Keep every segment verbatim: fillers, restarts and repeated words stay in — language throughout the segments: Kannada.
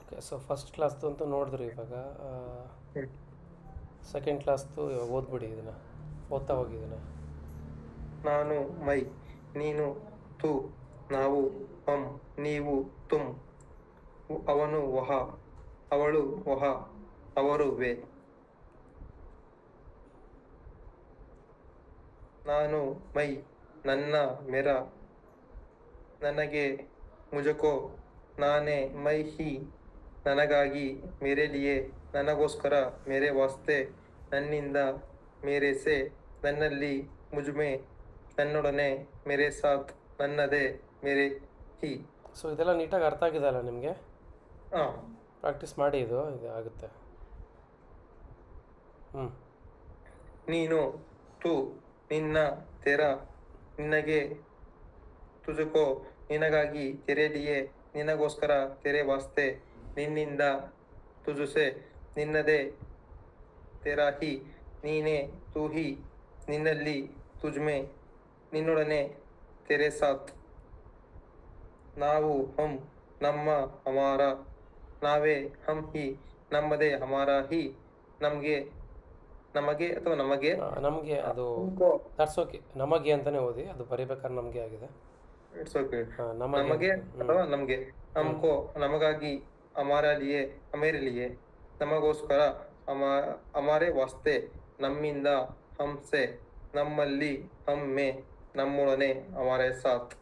ಓಕೆ, ಸೊ ಫಸ್ಟ್ ಕ್ಲಾಸ್ದು ಅಂತೂ ನೋಡಿದ್ರಿ. ಇವಾಗ ಹ್ಮ್. ಸೆಕೆಂಡ್ ಕ್ಲಾಸ್ದು ಇವಾಗ ಓದ್ಬಿಡಿ, ಇದನ್ನು ಓದ್ತಾ ಹೋಗಿ ಇದನ್ನು. ನಾನು ಮೈ, ನೀನು ತು, ನಾವು ಹಮ್, ನೀವು ತುಮ್, ಅವನು ವಹ, ಅವಳು ವಹ, ಅವರು ವೆ. ನಾನು ಮೈ, ನನ್ನ, ಮೆರ, ನನಗೆ, ಮುಜಕೋ, ನಾನೇ, ಮೈ ಹಿ, ನನಗಾಗಿ, ಮೇರೆ ಲಿಯೆ, ನನಗೋಸ್ಕರ, ಮೇರೆ ವಾಸ್ತೆ, ನನ್ನಿಂದ, ಮೇರೆ ಸೆ, ನನ್ನಲ್ಲಿ, ಮುಜ್ಮೆ, ನನ್ನೊಡನೆ, ಮೇರೆ ಸಾಥ್, ನನ್ನದೇ, ಮೇರೆ ಹಿ. ಸೊ ಇದೆಲ್ಲ ನೀಟಾಗಿ ಅರ್ಥ ಆಗಿದೆ ಅಲ್ಲ ನಿಮಗೆ? ಹಾಂ. ಪ್ರಾಕ್ಟೀಸ್ ಮಾಡಿ, ಇದು ಇದು ಆಗುತ್ತೆ. ಹ್ಞೂ. ನೀನು, ತು, ನಿನ್ನ, ತೆರ, ನಿನಗೆ, ತುಜುಕೋ, ನಿನಗಾಗಿ, ತೆರೆ ಲಿಯೆ, ನಿನಗೋಸ್ಕರ, ತೆರೆ ವಾಸ್ತೆ, ನಿನ್ನಿಂದ, ತುಜುಸೆ, ನಿನ್ನದೇ, ತೆರಾ ಹಿ, ನೀನೇ, ತೂ ಹಿ, ನಿನ್ನಲ್ಲಿ, ತುಜ್ಮೆ, ನಿನ್ನೊಡನೆ, ತೆರೆ ಸಾಥ್. ನಾವು, ಹಮ್, ನಮ್ಮ, ಹಮಾರ, ನಾವೇ, ಹಮ್ ಹಿ, ನಮ್ಮದೇ, ಹಮಾರ ಹಿ, ನಮಗೆ, ನಮಗೆ ಅಥವಾ ನಮಗೆ, ನಮಗೆ ಅದು हमको, ದಟ್ಸ್ ಓಕೆ, ನಮಗೆ ಅಂತಲೇ ಓದಿ, ಅದು ಬರಿಬೇಕಾದ್ರೆ ನಮಗೆ ಆಗಿದೆ. It's okay. ಹಾಂ, ನಮಗೆ ನಮಗೆ ಅಂತ. ಹ್ಞೂ ಅಥವಾ ನಮಗೆ, ಹಮ್ಕೋ, ನಮಗಾಗಿ, ಹಮಾರ ಲಿಯೆ, ಹಮೇರೆ ಲಿಯೆ, ನಮಗೋಸ್ಕರ, ಹಮ ಹಮಾರೆ ವಾಸ್ತೆ, ನಮ್ಮಿಂದ, ಹಮ್ಸೆ, ನಮ್ಮಲ್ಲಿ, ಹಮ್ಮೆ, ನಮ್ಮೊಡನೆ, ಹಮಾರೆ ಸಾಥ್.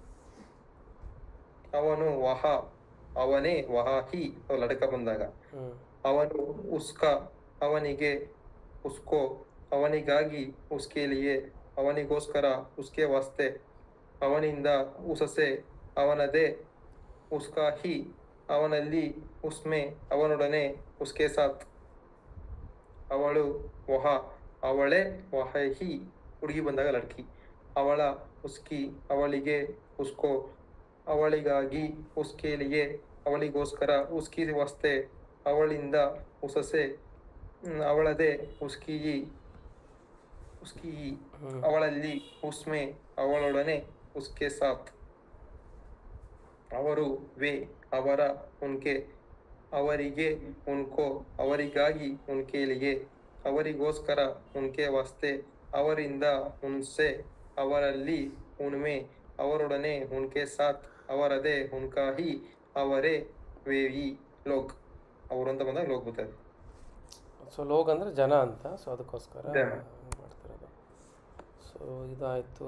ಅವನು ವಹ, ಅವನೇ, ವಹ ಹಿ ಲಡಕ ಬಂದಾಗ, ಹ್ಞೂ ಅವನು, ಉಸ್ಕ, ಅವನಿಗೆ, ಉಸ್ಕೋ, ಅವನಿಗಾಗಿ, ಉಸ್ಕೆ ಲಿಯೆ, ಅವನಿಗೋಸ್ಕರ, ಉಸ್ಕೆ ವಾಸ್ತೆ, ಅವನಿಂದ, ಉಸಸೆ, ಅವನದೇ, ಉಸ್ಕಾ ಹಿ, ಅವನಲ್ಲಿ, ಉಸ್ಮೆ, ಅವನೊಡನೆ, ಉಸ್ಕೆ ಸಾಥ್. ಅವಳು, ವಹ, ಅವಳೇ, ವಹ ಹಿ ಹುಡುಗಿ ಬಂದಾಗ ಲಡ್ಕಿ, ಅವಳ, ಉಸ್ಕಿ, ಅವಳಿಗೆ, ಉಸ್ಕೋ, ಅವಳಿಗಾಗಿ, ಉಸ್ಕೆ ಲಿಯೆ, ಅವಳಿಗೋಸ್ಕರ, ಉಸ್ಕಿ ವಾಸ್ತೆ, ಅವಳಿಂದ, ಉಸಸೆ, ಅವಳದೇ, ಉಸ್ಕಿ ಹಿ, ಉಸ್ಕಿ ಹಿ, ಹ್ಞೂ ಅವಳಲ್ಲಿ, ಉಸ್ಮೆ, ಅವಳೊಡನೆ, ಉಸ್ಕೆ ಸಾಥ್. ಅವರು, ವೆ, ಅವರ, ಉನ್ಕೆ, ಅವರಿಗೆ, ಉನ್ಕೋ, ಅವರಿಗಾಗಿ, ಉನ್ಕೆ ಲಿಯೆ, ಅವರಿಗೋಸ್ಕರ, ಉನ್ಕೆ ವಾಸ್ತೆ, ಅವರಿಂದ, ಉನ್ಸೆ, ಅವರಲ್ಲಿ, ಉನ್ಮೆ, ಅವರೊಡನೆ, ಉನ್ಕೆ ಸಾಥ್, ಅವರದೇ, ಉನ್ಕಾ ಹಿ, ಅವರೇ, ವೆ ಈ ಲೋಕ್. ಅವರು ಅಂತ ಬಂದಾಗ ಲೋಕ್ ಬರ್ತದೆ. ಸೊ ಲೋಗ್ ಅಂದರೆ ಜನ ಅಂತ, ಸೊ ಅದಕ್ಕೋಸ್ಕರ ಜನ. ಮಾಡ್ತಿರೋದು. ಸೊ ಇದಾಯಿತು.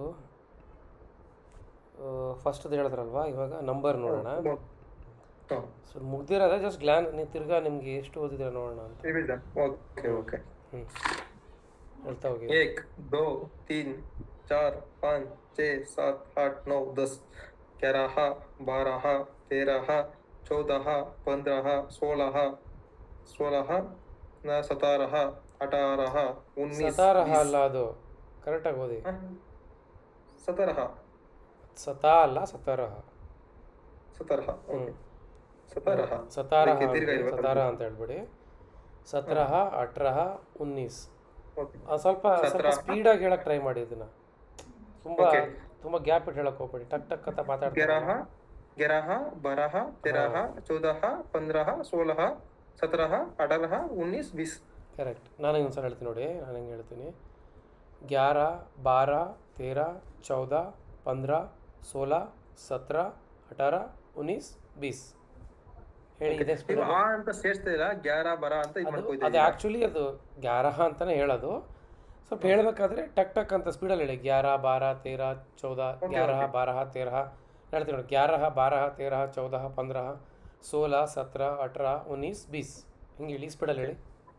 ಫಸ್ಟ್ದು ಹೇಳಿದ್ರಲ್ವಾ, ಇವಾಗ ನಂಬರ್ ನೋಡೋಣ. ಹಾಂ. ಸೊ ಮುಗ್ದಿರೋದೇ ಜಸ್ಟ್ ಗ್ಲಾನ್, ನೀವು ತಿರ್ಗಾ ನಿಮಗೆ ಎಷ್ಟು ಓದಿದ್ರೆ ನೋಡೋಣ ಅಂತ. Okay okay. ಹ್ಞೂ ಹೇಳ್ತಾ ಹೋಗಿ. एक, दो, तीन, चार, पाँच, छः, सात, आठ, नौ, दस, ग्यारह, बारह, तेरह, चौदह, पंद्रह, सोलह, सोलह, सत्रह, अठारह, उन्नीस, ಸತಾರಹ बीस. ಅಲ್ಲ, ಅದು ಕರೆಕ್ಟಾಗಿ ಓದಿ. हाँ, सत्रह, ಸತಾ ಅಲ್ಲ, ಸತಾರಹ. सत्रह, ಹ್ಞೂ ओके, सत्रह. ಸತಾರಹ देखिए, दीर्घ ಅಂತ- इल्वा ಸತಾರ कल्पना. ಅಂತ ಹೇಳ್ಬಿಡಿ. ಸತ್ರಹ, ಅಠರಹ, ಉನ್ನೀಸ್. ओके, ಅದು ಸ್ವಲ್ಪ ಸ್ವಲ್ಪ ಸತ್ರಹ. ಸ್ಪೀಡಾಗಿ ಹೇಳಕ್ಕೆ ಟ್ರೈ ಮಾಡಿ ಇದನ್ನು. ತುಂಬ ओके, ತುಂಬ ಗ್ಯಾಪ್ ಇಟ್ಟು ಹೇಳಕ್ಕೆ ಹೋಗ್ಬೇಡಿ, ಟಕ್ ಟಕ್ ಅಂತ ಮಾತಾಡ್ತಾರೆ. ग्यारह, ग्यारह, बारह, तेरह, चौदह, पंद्रह, सोलह, सत्रह, अठारह, उन्नीस, बीस. ಕರೆಕ್ಟ್. ನಾನು ಇನ್ನೊಂದು ಸಲ ಹೇಳ್ತೀನಿ ನೋಡಿ, ನಾನು ಹೆಂಗೆ ಹೇಳ್ತೀನಿ. ಗ್ಯಾರ, ಬಾರ, ತೇರ, ಚೌದ, ಪಂದ್ರ, ಸೋಲ, ಸತ್ರ, ಅಠಾರ, ಉನ್ನೀಸ್, ಬೀಸ್. ಹೇಳಿ ಇದೆ ಸ್ಪೀಡ್. ನೀವು ಆ ಅಂತ ಸೇರಿಸ್ತಿಲ್ಲ, ಗ್ಯಾರ ಬರ ಅಂತ ಇದು ಅದು ಮಾಡ್ಕೊಯ್ತಾ ಅದು ಆ್ಯಕ್ಚುಲಿ ಅದು ಗ್ಯಾರಹ ಅಂತಲೇ ಹೇಳೋದು. ಸ್ವಲ್ಪ ಹೇಳಬೇಕಾದ್ರೆ ಟಕ್ ಟಕ್ ಅಂತ ಸ್ಪೀಡಲ್ಲಿ ಹೇಳಿ. ಗ್ಯಾರ, ಬಾರ, ತೇರ, ಚೌದ, ಗ್ಯಾರಹ, ಬಾರಹ, ತೇರಹ. ಹೇಳ್ತೀನಿ ನೋಡಿ, ಗ್ಯಾರಹ, ಬಾರಹ, ತೇರಹ, ಚೌದಹ, ಪಂದ್ರಹ, ಸೋಲ, ಸತ್ರ, ಅಠರ, ಉನ್ನೀಸ್, ಬೀಸ್. ಹಿಂಗೆ ಹೇಳಿ, ಸ್ಪೀಡಲ್ಲಿ ಹೇಳಿ.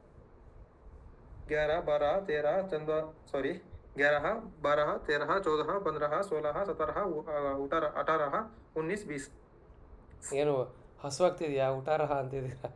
ग्यारह, बारह, तेरह, चौदह, सॉरी, ग्यारह, बारह, तेरह, चौदह, पंद्रह, सोलह, सत्रह, अठारह, अठारह, उन्नीस, बीस. ಏನು ಹಸುವಾಗ್ತಿದೆಯಾ? ಊಟಾರಹ ಅಂತಿದ್ದೀರಾ?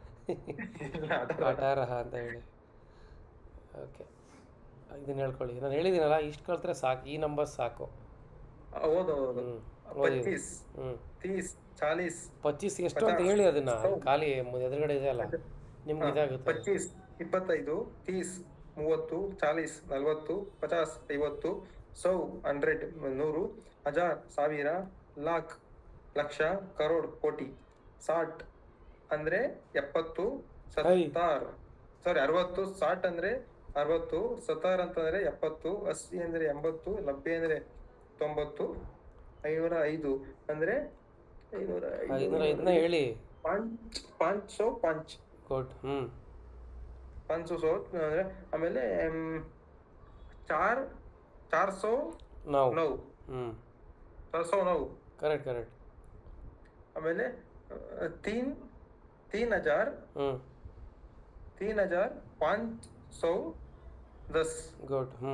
ಆಟಾರಹ ಅಂತ ಹೇಳಿ. ಓಕೆ, ಇದನ್ನು ಹೇಳ್ಕೊಳ್ಳಿ. ನಾನು ಹೇಳಿದ್ದೀನಲ್ಲ, ಇಷ್ಟು ಕಲ್ತ್ರೆ ಸಾಕು, ಈ ನಂಬರ್ ಸಾಕು. ಹೌದು ಹೌದು. ಹ್ಞೂ ಓದಿ. पच्चीस, ಹ್ಞೂ तीस, चालीस, ಪಚ್ಚೀಸ್ ಎಷ್ಟು ಅಂತ ಹೇಳಿ, ಅದನ್ನು ಖಾಲಿ ಎದುರುಗಡೆ ಇದೆಯಲ್ಲ ನಿಮ್ಗೆ ಇದಾಗುತ್ತೆ. पच्चीस, ಇಪ್ಪತ್ತೈದು, तीस, ಮೂವತ್ತು, ಚಾಲೀಸ್, ನಲವತ್ತು, ಪಚಾಸ್, ಐವತ್ತು, ಸೌ, ಹಂಡ್ರೆಡ್, ನೂರು, ಹಜಾರ್, ಸಾವಿರ, ಲಾಖ್, ಲಕ್ಷ, ಕರೋಡ್, ಕೋಟಿ, ಸಾಟ್, ಅಂದ್ರೆ ಎಪ್ಪತ್ತು, ಐ ಸತ್ತಾರ್ ಸಾರಿ ಅರವತ್ತು, ಸಾಟ್ ಅಂದ್ರೆ ಅರವತ್ತು, ಸತಾರ್ ಅಂತಂದ್ರೆ ಎಪ್ಪತ್ತು, ಅಸ್ಸಿ ಅಂದ್ರೆ ಎಂಬತ್ತು, ನಬ್ಬೆ ಅಂದ್ರೆ ತೊಂಬತ್ತು, ಐನೂರ ಐದು ಅಂದ್ರೆ ಐನೂರ ಐನೂರ ಐದು ಐದನ್ನ ಹೇಳಿ. ಪಾಂಚ್ ಪಾಂಚ್ ಸौ ಪಾಂಚ್ ಗುಡ್. ಹ್ಞೂ ಪಾಂಚ್ ಸौ ಸौ ಅಂದ್ರೆ ಆಮೇಲೆ ಚಾರ್ ಚಾರ್ ಸौ ನಾವು ನೌ ಹ್ಞೂ ಚಾರ್ ಸौ ನೌ ಕರೆಕ್ಟ್ ಕರೆಕ್ಟ್. ಆಮೇಲೆ ತೀನ್ ತೀನ್ ಹಜಾರ್ ಹ್ಞೂ ತೀನ್ ಹಜಾರ್ ಪಾಂಚ್ ಸौ ದಸ್. ಗುಡ್. ಹ್ಞೂ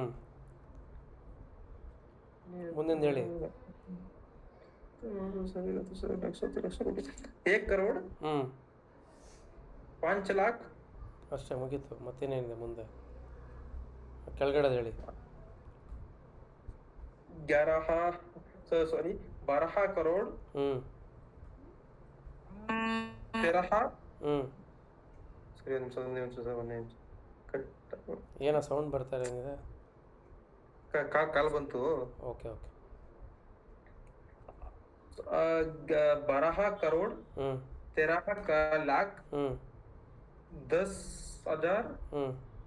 ಮುಂದಿನ ಹೇಳಿ. ಏಕ್ ಕರೋಡ್ ಹ್ಞೂ ಪಾಂಚ್ ಲಾಖ್ ಅಷ್ಟೇ ಮುಗೀತು. ಮತ್ತೇನೇನಿದೆ ಮುಂದೆ? ಕೆಳಗಡೆ ಹೇಳಿ. ಗ್ಯಾರಹ ಸಾರಿ ಬಾರಹ ಕರೋಡ್ ಹ್ಞೂ ತೆರಹ ಹ್ಞೂ ಸರಿ ಒಂದು ನಿಮಿಷ ಒಂದು ನಿಮಿಷ ಸರ್ ಒಂದು ನಿಮಿಷ ಕಟ್ ಏನೋ ಸೌಂಡ್ ಬರ್ತಾ ಏನಿದೆ? ಕಾಲ್ ಬಂತು. Okay okay. बारह करोड़ ಹ್ಞೂ तेरह का लाख ಹ್ಞೂ दस हजार ಹ್ಞೂ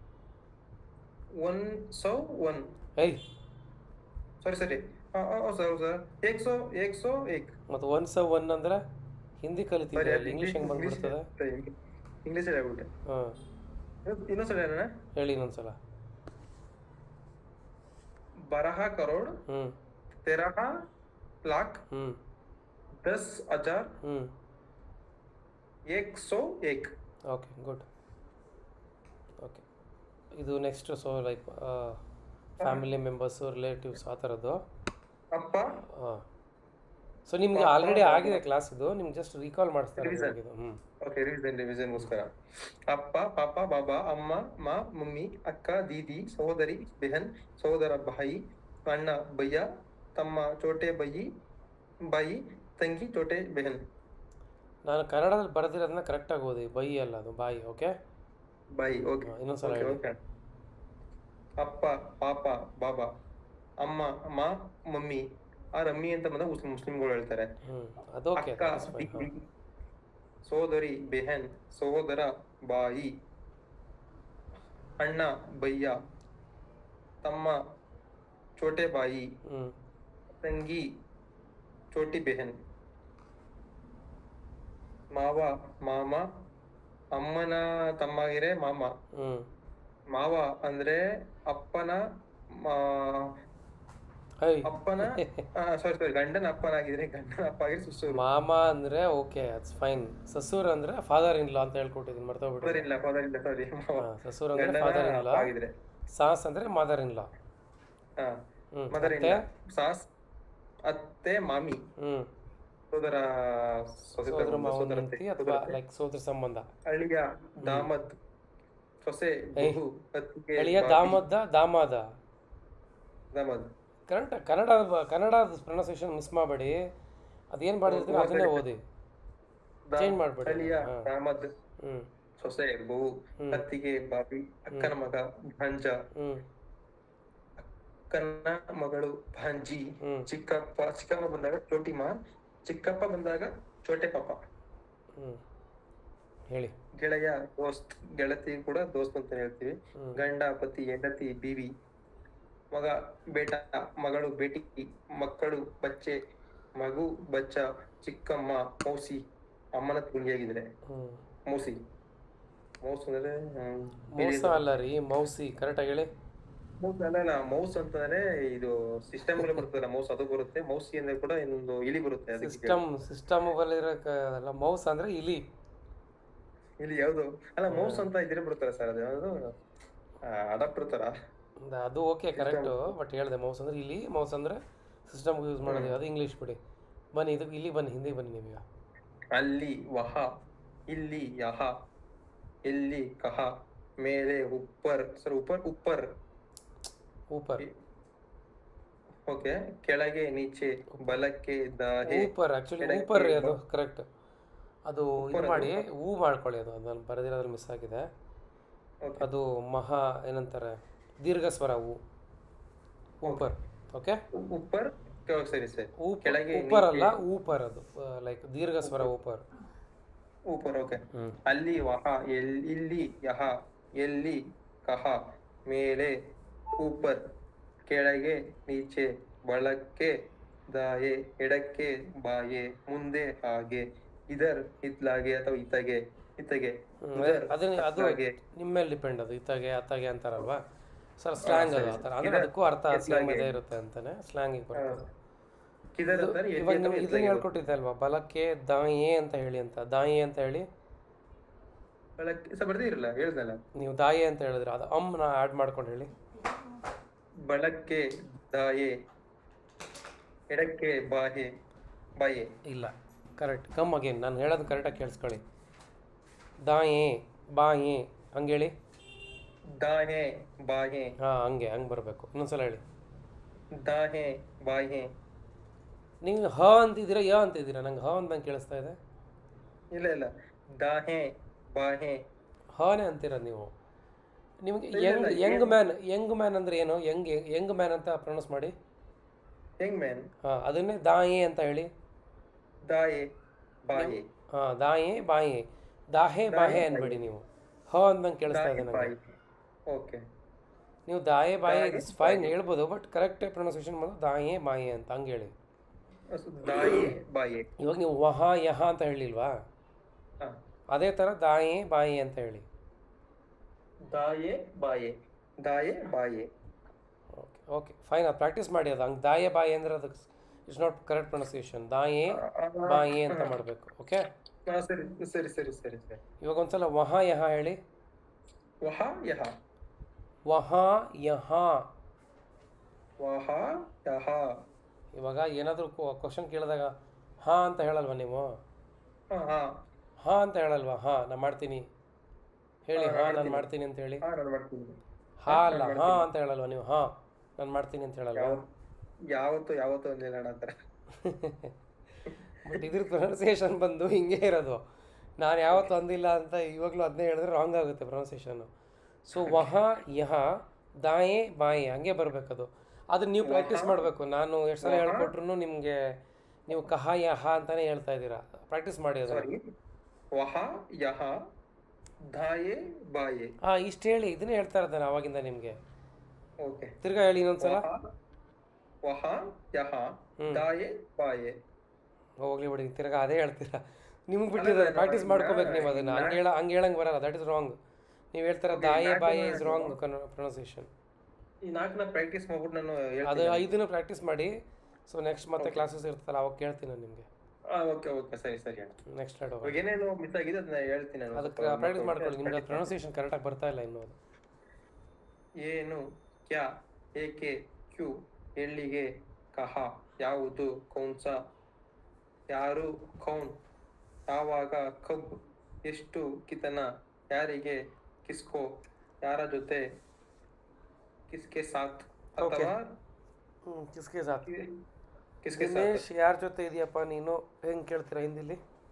वन सौ one I sorry sorry sir sir एक सौ एक सौ एक ಮತ್ತು ಒನ್ ಸ ಒನ್ ಅಂದ್ರೆ ಹಿಂದಿ ಕಲಿತಿದ್ದೆ, ಇಂಗ್ಲೀಷ್ ಹೆಂಗೆ ಬಂದ್ಬಿಡ್ತದೆ? ಇಂಗ್ಲೀಷ್ ಹೇಳ್ಬಿಟ್ಟೆ. ಹಾಂ ಇನ್ನೊಂದ್ಸಲ ಹೇಳೋಣ, ಹೇಳಿ ಇನ್ನೊಂದ್ಸಲ. बारह करोड़ ಹ್ಞೂ तेरह लाख ಹ್ಞೂ दस हजार ಹ್ಞೂ एक सौ एक. Okay good. ಓಕೆ, ಇದು next so like family members, relatives ಆ ಥರದ್ದು. ಅಪ್ಪ ಹಾಂ, ಸೊ ನಿಮಗೆ ಆಲ್ರೆಡಿ ಆಗಿದೆ ಕ್ಲಾಸ್, ಇದು ನಿಮ್ಗೆ ಜಸ್ಟ್ ರೀಕಾಲ್ ಮಾಡಿಸ್ತಾರೆ. ಹ್ಞೂ ಓಕೆ, ರಿವಿಷನ್ ರಿವಿಷನ್ಗೋಸ್ಕರ. ಅಪ್ಪ, ಪಾಪ, ಬಾಬಾ, ಅಮ್ಮ, ಮಾ, ಮಮ್ಮಿ, ಅಕ್ಕ, ದೀದಿ, ಸಹೋದರಿ, ಬೆಹನ್, ಸಹೋದರ, ಬಾಯಿ, ಅಣ್ಣ, ಭಯ್ಯ, ತಮ್ಮ, ಚೋಟೆ ಬಯ್ಯಿ, ಬಾಯಿ, ತಂಗಿ, ಚೋಟೆ ಬೆಹನ್. ನಾನು ಕನ್ನಡದಲ್ಲಿ ಬರೆದಿರೋದನ್ನ ಕರೆಕ್ಟಾಗಿ ಓದಿ, ಬೈ ಅಲ್ಲ ಅದು ಬಾಯಿ. ಓಕೆ ಬಾಯಿ. ಓಕೆ, ಇನ್ನೊಂದ್ಸಲ ಓಕೆ ಹೇಳಿ. ಓಕೆ. ಅಪ್ಪ, ಪಾಪ, ಬಾಬಾ, ಅಮ್ಮ, ಮಾ, ಮಮ್ಮಿ. ಆ ರಮ್ಮಿ ಅಂತ ಬಂದ ಮುಸ್ಲಿಂ ಮುಸ್ಲಿಂಗಳು ಹೇಳ್ತಾರೆ. ಹ್ಞೂ ಅದು ಓಕೆ. ಅಕ್ಕ, ದೀದಿ, ಸೋದರಿ, ಬೆಹನ್, ಸಹೋದರ, ಬಾಯಿ, ಅಣ್ಣ, ಭಯ್ಯ, ತಮ್ಮ, ಚೋಟೆ ಬಾಯಿ, ಹ್ಞೂ ತಂಗಿ, ಚೋಟಿ ಬೆಹನ್, ಮಾವ, ಮಾಮ, ಅಮ್ಮನ ತಮ್ಮಗಿರೆ ಮಾಮ. ಹ್ಞೂ ಮಾವ ಅಂದ್ರೆ ಅಪ್ಪನ ಐ ಅಪ್ಪನ ಸಾರಿ ಸಾರಿ ಗಂಡನ ಅಪ್ಪನಾಗಿದ್ರೆ ಗಂಡನ ಅಪ್ಪ ಆಗಿದ್ರೆ ಸುಸೂರು. ಮಾಮ ಅಂದರೆ ಓಕೆ, ಅಟ್ಸ್ ಫೈನ್. ಸಸೂರ್ ಅಂದರೆ ಫಾದರ್ ಇನ್ ಲಾ ಅಂತ ಹೇಳ್ಕೊಟ್ಟಿದ್ದೀನಿ, ಮರ್ತೋಗ್ಬಿಟ್ಟು. ಫಾದರ್ ಇಲ್ಲ ಫಾದರ್ ಇಲ್ಲ ಸಾರಿ ಹಾಂ, ಸಸೂರ್ ಅಂದರೆ ಗಂಡನ ಫಾದರ್ ಇನ್ ಅಪ್ಪ ಲಾ, ಆಗಿದ್ರೆ. ಸಾಸ್ ಅಂದರೆ ಮದರ್ ಇನ್ ಲಾ. ಹಾ, ಹ್ಞೂ ಮದರ್ ಅತ್ತೆ. ಇಲ್ಲ, ಸಾಸ್, ಅತ್ತೆ, ಮಾಮಿ, ಹ್ಞೂ ಸೋದರ, ಸೊಸೆ ಸೋದರ ತಗೊಂಡು, ಮಾವನ ಸೋದರತ್ತೆ, ಹೆಂಡತಿ ಅಥವಾ ಸೋದರತ್ತೆ. ಲೈಕ್ ಸೋದರ ಸಂಬಂಧ. ಅಳಿಯ, ದಾಮದ್, ಸೊಸೆ, ಏಯ್, ಬಹು, ಅತ್ತಿಗೆ, ಎಳೆಯ ಬಾಬಿ, ದಾಮದ ದಾಮಾದ. ದಾಮದ್. ಕರೆಕ್ಟ್. ಕನ್ನಡ ಕನ್ನಡದ ಪ್ರೊನೌನ್ಸಿಯೇಷನ್ ಮಿಸ್ ಮಾಡಬೇಡಿ. ಅದೇನು ಮಾಡಿರ್ತೀವಿ ಅದನ್ನೇ ಓದಿ, ಚೇಂಜ್ ಮಾಡಬೇಡಿ. ಅಳಿಯ, ಹಾಂ ದಾಮದ್, ಹ್ಞೂ ಸೊಸೆ, ಬಹು, ಹ್ಮ್. ಅತ್ತಿಗೆ, ಬಾಬಿ, ಅಕ್ಕನ ಮಗ, ಭಾಂಜ, ಹ್ಞೂ ಅಕ್ಕನ ಮಗಳು, ಭಾಂಜಿ, ಹ್ಮ್. ಚಿಕ್ಕಪ್ಪ, ಚಿಕ್ಕಮ್ಮ ಬಂದಾಗ ಚೋಟಿ ಮಾ, ಚಿಕ್ಕಪ್ಪ ಬಂದಾಗ ಚೋಟೆ ಪಾಪ. ಹ್ಞೂ ಹೇಳಿ. ಗೆಳೆಯ, ದೋಸ್ತ್, ಗೆಳತಿ ಕೂಡ ದೋಸ್ತ್ ಅಂತ ಹೇಳ್ತೀವಿ. ಹ್ಮ್. ಗಂಡ, ಪತಿ, ಹೆಂಡತಿ, ಬೀವಿ, ಮಗ, ಬೇಟ, ಮಗಳು, ಬೇಟಿ, ಮಕ್ಕಳು, ಬಚ್ಚೆ, ಮಗು, ಬಚ್ಚ, ಚಿಕ್ಕಮ್ಮ, ಮೌಸಿ, ಅಮ್ಮನ ತುಂಗಿಯಾಗಿದ್ರೆ ಹ್ಞೂ ಮೌಸಿ. ಮೌಸ್ ಅಂದ್ರೆ ಹ್ಮ್, ಮೋಸ ಅಲ್ಲ ರೀ, ಮೌಸಿ. ಕರೆಕ್ಟಾಗಿ ಹೇಳಿ. ಮೌಸ್ ಅಲ್ಲ, ಮೌಸ್ ಅಂತಂದ್ರೆ ಇದು ಸಿಸ್ಟಮ್ ಬರ್ತದಲ್ಲ, ಮೌಸ್ ಅದು ಬರುತ್ತೆ. ಮೌಸಿ ಅಂದ್ರೆ ಕೂಡ ಇನ್ನೊಂದು ಇಲಿ ಬರುತ್ತೆ. ಅದಕ್ಕೆ ಸಿಸ್ಟಮ್ ಸಿಸ್ಟಮ್ ಬಲ್ಲಿರೋಲ್ಲ. ಮೌಸ್ ಅಂದರೆ ಇಲಿ. ಇಲ್ಲಿ ಯಾವ್ದು ಅಲ್ಲ, ಮೌಸ್ ಅಂತ ಇದ್ರೆ ಬಿಡ್ತಾರೆ ಸರ್, ಅದು ಯಾವ್ದು ಅಡಾಪ್ಟರ್ ತರ. ದ- ಅದು ಓಕೆ ಕರೆಕ್ಟು, ಬಟ್ ಹೇಳಿದೆ ಮೌಸ್ ಅಂದರೆ ಇಲ್ಲಿ, ಮೌಸ್ ಅಂದರೆ ಸಿಸ್ಟಮ್ಗೆ ಯೂಸ್ ಮಾಡೋದು, ಅದು ಇಂಗ್ಲೀಷ್ ಬಿಡಿ. ಬನ್ನಿ ಇದು ಇಲ್ಲಿ ಬನ್ನಿ, ಹಿಂದಿ ಬನ್ನಿ ನೀವೀಗ. ಅಲ್ಲಿ ವಹ, ಇಲ್ಲಿ ಯಹ, ಇಲ್ಲಿ ಕಹ, ಮೇಲೆ ಉಪ್ಪರ್ ಸರ್ ಉಪ್ಪರ್ ಉಪ್ಪರ್ ಊಪರ್. ಓಕೆ, ಕೆಳಗೆ ನೀಚೆ, ಬಲಕ್ಕೆ ದಾಹೆ. ಊಪರ್ ಆ್ಯಕ್ಚುಲಿ ಕೆಳಗೆ ಊಪರ್ ರೀ, ಅದು ಬ- ಕರೆಕ್ಟ್. ಅದು ಇದು ಊಪರ್ ಮಾಡಿ ಅದು. ಹೂ ಮಾಡ್ಕೊಳ್ಳಿ, ಅದು ನಾನು ಬರೆದಿರೋದ್ರಲ್ಲಿ ಮಿಸ್ ಆಗಿದೆ. ಓಕೆ, ಅದು ಮಹಾ ಏನಂತಾರೆ, ದೀರ್ಘ ಸ್ವರ ಹೂ, ಊಪರ್. ಓಕೆ, ಉ- ಉಪ್ಪರ್ ಕೆ- ಸರಿ ಸರಿ. ಊಪ್ ಕೆಳಗೆ ಊಪರ್ ನೀಚೆ. ಅಲ್ಲ, ಊಪರ್. ಅದು ಲೈಕ್ ದೀರ್ಘ ಸ್ವರ ಊಪರ್. ऊपर ओके ಹ್ಞೂ ಅಲ್ಲಿ ವಹ ಎಲ್- ಇಲ್ಲಿ ಯಹ ಎಲ್ಲಿ ಕಹ ಮೇಲೆ ऊपर ಕೆಳಗೆ ನೀಚೆ ಬಲಕ್ಕೆ ದಾಯೆ ಎಡಕ್ಕೆ ಬಾಯೆ ಮುಂದೆ ಹಾಗೆ ಇದರ್ ಇತ್ಲಾಗೆ ಅಥವಾ ಇತ್ತಗೆ ಇತ್ತಗೆ ಉದರ್ ಅದನ್ನ ಅದು ಅತ್ಲಾಗೆ ನಿಮ್ಮ ಮೇಲೆ ಡಿಪೆಂಡ್ ಅದು ಇತ್ತಾಗೆ ಅತ್ತಾಗೆ ಅಂತಾರಲ್ವಾ ಸರ್ ಹಾ ಸ್ಲ್ಯಾಂಗ್ ಅದು ಸರಿ ಆ ಥರ ಸರಿ ಅಂದರೆ ಇದರ್ ಅದಕ್ಕೂ ಅರ್ಥ ಸೇಮ್ ಎತ್ಲಾಗೆ ಇದೇ ಇರುತ್ತೆ ಅಂತಾನೆ ಸ್ಲ್ಯಾಂಗಿಗೆ ಹಾ, ಬರುತ್ತೆ ಅದು. ಕಿದರ್ ಇದು ಅಂತಾರೆ ಎಲ್ಲಿ ಇವಾಗ ಅಥವಾ ನೀವು ಇದನ್ನ ಎತ್ಲಾಗೆ ಬರುತ್ತೆ ಹೇಳ್ಕೊಟ್ಟಿದ್ದೆ ಅಲ್ವಾ ಬಲಕ್ಕೆ ದಾಯೇ ಅಂತ ಹೇಳಿ ಅಂತ ದಾಯೇ ಅಂತ ಹೇಳಿ ಬಳಕ್ಕೆ ಸ ಬರ್ದಿರಲ್ಲ ಹೇಳ್ದಲ್ಲ ನೀವು ದಾಯೇ ಅಂತ ಹೇಳಿದ್ರೆ ಅದು ಅಮ್ನ ಆ್ಯಡ್ ಮಾಡ್ಕೊಂಡು ಹೇಳಿ ಬಳಕ್ಕೆ ದಾಯೆ ಎಡಕ್ಕೆ ಬಾಹೆ ಬಾಯೆ ಇಲ್ಲ ಕರೆಕ್ಟ್ ಕಮ್ ಅಗೇನ್ ನಾನು ಹೇಳೋದು ಕರೆಕ್ಟಾಗಿ ಕೇಳಿಸ್ಕೊಳ್ಳಿ ದಾಯೇ ಬಾಯೇ ಹಂಗೆ ಹೇಳಿ दाहे बाहे ಹಾಂ ಹಂಗೆ ಹಂಗೆ ಬರಬೇಕು ಇನ್ನೊಂದ್ಸಲ ಹೇಳಿ दाहे बाहे ನೀವು ಹ ಅಂತಿದ್ದೀರಾ ಯ ಅಂತಿದ್ದೀರಾ ನಂಗೆ ಹ ಅಂತ ಕೇಳಿಸ್ತಾ ಇದೆ ಇಲ್ಲ ಇಲ್ಲ दाहे बाहे ಹಾನೇ ಅಂತೀರ ನೀವು ನಿಮಗೆ ಇಲ್ಲ, ಯಂಗ್ ಇಲ್ಲ, ಯಂಗ್ ಏನ್- ಮ್ಯಾನ್ ಯಂಗ್ ಮ್ಯಾನ್ ಅಂದರೆ ಏನು ಯಂಗ್ ಯಂಗ್ ಮ್ಯಾನ್ ಅಂತ ಪ್ರೊನೌನ್ಸ್ ಮಾಡಿ यंग मैन ಹಾಂ ಅದನ್ನೇ ದಾಯೇ ಅಂತ ಹೇಳಿ दाए बाहे ಹಾಂ ದಾಯೇ ಬಾಯೇ ದಾಹೆ ದಾಯೆ, ಬಾಹೆ ಬಾಯೆ. ಅನ್ಬೇಡಿ ನೀವು ಹ ಅಂದಂಗೆ ಕೇಳಿಸ್ತಾ ಇದೆ दाए ನನಗೆ बाहे ओके ನೀವು ದಾಯೇ ಬಾಯೇ ದಾಯೆ, ಇಟ್ಸ್ ಫೈನ್ ಬಾಯೆ. ಹೇಳ್ಬೋದು ಬಟ್ ಕರೆಕ್ಟ್ ಪ್ರೊನೌನ್ಸಿಯೇಷನ್ ಮಾಡೋದು ದಾಯೇ ಬಾಯೇ ಅಂತ ಹಂಗೆ ಹೇಳಿ दाए बाहे ಇವಾಗ ನೀವು ವಹ ಯಹ ಅಂತ ಹೇಳಿಲ್ವಾ हाँ ಅದೇ ಥರ ದಾಯೇ ಬಾಯೇ ಅಂತ ಹೇಳಿ दाए बाहे दाए बाहे ಓಕೆ ಓಕೆ ಫೈನ್ ಅದು ಪ್ರಾಕ್ಟೀಸ್ ಮಾಡಿ ಅದು ಹಂಗೆ ದಾಯೇ ಬಾಯೇ ಅಂದರೆ ಅದಕ್ಕೆ ಇಟ್ಸ್ ನಾಟ್ ಕರೆಕ್ಟ್ ಪ್ರೊನೌನ್ಸಿಯೇಷನ್ ದಾಯೇ ಬಾಯೇ ಅಂತ ಮಾಡಬೇಕು ಓಕೆ हाँ सರಿ ಸರಿ ಸರಿ ಸರಿ ಸರಿ ಇವಾಗ ಒಂದ್ಸಲ ವಹ ಯಹ ಹೇಳಿ वह यह ವಹ ಯಹ वह यह ಇವಾಗ ಏನಾದರೂ ಕ್ವಶನ್ ಕೇಳಿದಾಗ ಹಾಂ ಅಂತ ಹೇಳಲ್ವಾ ನೀವು हाँ हाँ ಹಾಂ ಅಂತ ಹೇಳಲ್ವಾ ಹಾಂ ನಾನು ಮಾಡ್ತೀನಿ ಹೇಳಿ ಹಾ, ಹಾಂ ನಾನ್ ನಾನು ಮಾಡ್ತೀನಿ. ಮಾಡ್ತೀನಿ ಅಂತ ಹೇಳಿ हाँ ನಾನು ಮಾಡ್ತೀನಿ ಹಾ ಹಾ, ಅಲ್ಲ ನಾನ್ ಹಾಂ ಮಾಡ್ತೀನಿ. ಅಂತ ಹೇಳಲ್ವಾ ನೀವು ಹಾಂ ನಾನು ಮಾಡ್ತೀನಿ ಅಂತ ಹೇಳಲ್ವಾ ಯಾವ ಯಾವತ್ತು ಯಾವತ್ತು ಅಂದಿಲ್ಲ ಅಣ್ಣ ಆ ಥರ ಬಟ್ ಇದ್ರ ಪ್ರೊನೌನ್ಸಿಯೇಷನ್ ಬಂದು ಹಿಂಗೆ ಇರೋದು ನಾನು ಯಾವತ್ತೂ ಅಂದಿಲ್ಲ ಅಂತ ಇವಾಗಲೂ ಅದನ್ನೇ ಹೇಳಿದ್ರೆ ರಾಂಗ್ ಆಗುತ್ತೆ ಪ್ರೊನೌನ್ಸಿಯೇಷನ್ನು ಸೊ ವಹ ಯಹ ದಾಯೇ ಬಾಯೇ ಹಂಗೆ ಬರಬೇಕದು ಅದನ್ನ ನೀವು ಪ್ರಾಕ್ಟೀಸ್ ವಹ, ಮಾಡಬೇಕು ನಾನು ಎಷ್ಟು ಸಲ ವಹ. ಹೇಳ್ಕೊಟ್ರು ನಿಮಗೆ ನೀವು ಕಹ ಯಹ ಅಂತಾನೆ ಹೇಳ್ತಾ ಇದ್ದೀರಾ ಪ್ರಾಕ್ಟೀಸ್ ಮಾಡಿ ಅದನ್ನು ಸಾರಿ ವಹ ಯಹ ಧಾಯೆ ಬಾಯೆ ಹಾಂ ಇಷ್ಟು ಹೇಳಿ ಇದನ್ನೇ ಹೇಳ್ತಾ ಇರೋದು ನಾನು ಅವಾಗಿಂದ ನಿಮಗೆ ಓಕೆ ತಿರ್ಗಾ ಹೇಳಿ ಇನ್ನೊಂದ್ಸಲ ವಹ ವಹ ಯಹ ಹ್ಮ್. ದಾಯೆ ಬಾಯೆ ಹೋಗ್ಲಿ ಬಿಡಿ ತಿರ್ಗಾ ಅದೇ ಹೇಳ್ತೀರಾ ನಿಮ್ಗೆ ಅಲ್ಲ, ಬಿಟ್ಟಿದ್ದಾರೆ ನಾನು ಪ್ರಾಕ್ಟೀಸ್ ಈಗ- ಮಾಡ್ಕೋಬೇಕು ನೀವು ಅದನ್ನು ಈಗ- ಹಂಗೆ ಹೇಳ ಹಂಗೆ ಹೇಳಂಗೆ ಬರಲ್ಲ ದಟ್ ಇಸ್ ರಾಂಗ್ ನೀವು ಹೇಳ್ತಾರೆ Okay, ದಾಯೇ ನಾಲ್ಕು ಬಾಯೇ ನಾನು- ಇಸ್ ರಾಂಗ್ ಪ್ರೊನೌನ್ಸಿಯೇಷನ್ ಈ ನಾಲ್ಕನ್ನ ಪ್ರಾಕ್ಟೀಸ್ ಮಾಡ್ಬಿಟ್ಟು ನಾನು ಅದು ಹೇಳ್ತೀನಿ ಐದನ್ನು ಪ್ರಾಕ್ಟೀಸ್ ಮಾಡಿ ಸೊ ನೆಕ್ಸ್ಟ್ ಮತ್ತೆ Okay. ಕ್ಲಾಸಸ್ ಇರ್ತಲ್ಲ ಅವಾಗ ಕೇಳ್ತೀನಿ ನಾನು ನಿಮಗೆ ಓಕೆ ಓಕೆ ಸರಿ ಸರಿ ಅಣ್ಣ ನೆಕ್ಸ್ಟ್ ಸ್ಲೈಡ್ ಇವಾಗ ಏನೇನು ಮಿಸ್ ಆಗಿದೆ ಅದನ್ನ ಹೇಳ್ತೀನಿ ನಾನು ಅದಕ್ಕೆ ಸ್ವಲ್ಪ ಪ್ರಾಕ್ಟೀಸ್ ಮತ್ತೆ ಮಾಡ್ಕೊಳ್ಳಿ ನಿಮ್ಗೆ ಅದು practice ಪ್ರೊನೌನ್ಸಿಯೇಷನ್ ಕರೆಕ್ಟಾಗಿ ಬರ್ತಾ ಇಲ್ಲ ಇನ್ನೂ ಅದು ಮಾಡ್ತೀನಿ. ಏನು ಕ್ಯಾ ಏಕೆ ಕ್ಯೂ ಎಲ್ಲಿಗೆ ಕಹ ಯಾವುದು ಕೌನ್ಸ ಯಾರು ಕೌನ್ ಯಾವಾಗ ಕಬ್ ಎಷ್ಟು ಕಿತನ ಯಾರಿಗೆ ಕಿಸ್ಕೋ ಯಾರ ಜೊತೆ ಕಿಸ್ಕೆ ಸಾಥ್ ಅಥವಾ ಹ್ಞೂ ಕಿಸ್ಕೆ ಸಾಥ್ ಕಿಸ್ಕೆ ಸಾಥ್ ದಿನೇಶ್ ಯಾರ ಜೊತೆ ಇದೆಯಪ್ಪ ನೀನು ಹೆಂಗೆ ಕೇಳ್ತೀರಾ ಹಿಂದಿಲಿ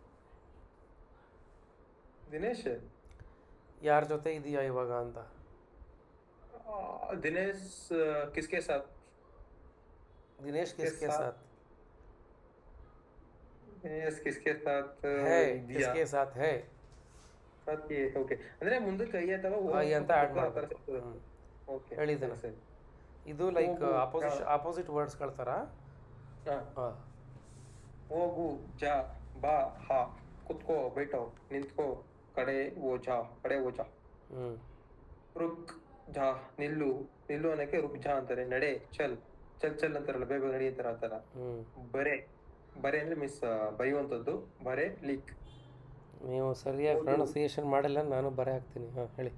ದಿನೇಶ್ ಯಾರ ಜೊತೆ ಇದೆಯಾ ಇವಾಗ ಅಂತ ಆ, ದಿನೇಶ್ ಕಿಸ್ಕೆ ಸಾಥ್ ದಿನೇಶ್ ಕಿಸ್ಕೆ ಸಾಥ್. ಸಾಥ್ ದಿನೇಶ್ ಕಿಸ್ಕೆ ಸಾಥ್ ಹೇ ಇದೆಯಾ ಕಿಸ್ಕೆ ಸಾಥ್ ಹೇ ಸಾಥ್ ಓಕೆ ಅಂದ್ರೆ ಮುಂದೆ ಕೈ ಅಥವಾ ಓ ಐ ಅಂತ ಆ್ಯಡ್ ಆ ಥರ ಮಾಡಬೇಕು ಸಿಗ್ತದೆ. ಹ್ಞೂ ಓಕೆ ಹೇಳಿದ್ದೇನೆ. ಸರಿ ಇದು ಲೈಕ್ ಹೋಗು, ಆಪೋಸಿಟ್ ಹಾ. ಆಪೋಸಿಟ್ ವರ್ಡ್ಸ್ಗಳ ಥರ ಹಾ ಹಾಂ ಹೋಗು ಜಾ ಬಾ ಹಾ ಕುತ್ಕೋ ಬೈಟೋ ನಿಂತ್ಕೋ ಕಡೆ ಓಜಾ ಕಡೆ ಓಜಾ ಹ್ಞೂ ರುಕ್ ಜಾ ನಿಲ್ಲು ನಿಲ್ಲು ಅನ್ನಕ್ಕೆ ರುಕ್ ಜಾ ಅಂತಾರೆ ನಡೆ ಚಲ್ ಚಲ್ ಚಲ್ ಅಂತಾರಲ್ಲ ಬೇಗ ನಡಿ ಅಂತಾರ ಆ ಥರ ಹ್ಞೂ ಬರೆ ಬರೆ ಅಂದ್ರೆ ಮಿಸ್ ಬೈಯುವಂಥದ್ದು ಬರೆ ಲೀಕ್ ನೀವು ಸರಿಯಾಗಿ ಹೌದು. ಪ್ರೊನೌನ್ಸಿಯೇಷನ್ ಮಾಡಿಲ್ಲ ನಾನು ಬರೆ ಹಾಕ್ತೀನಿ ಹಾಂ ಹೇಳಿ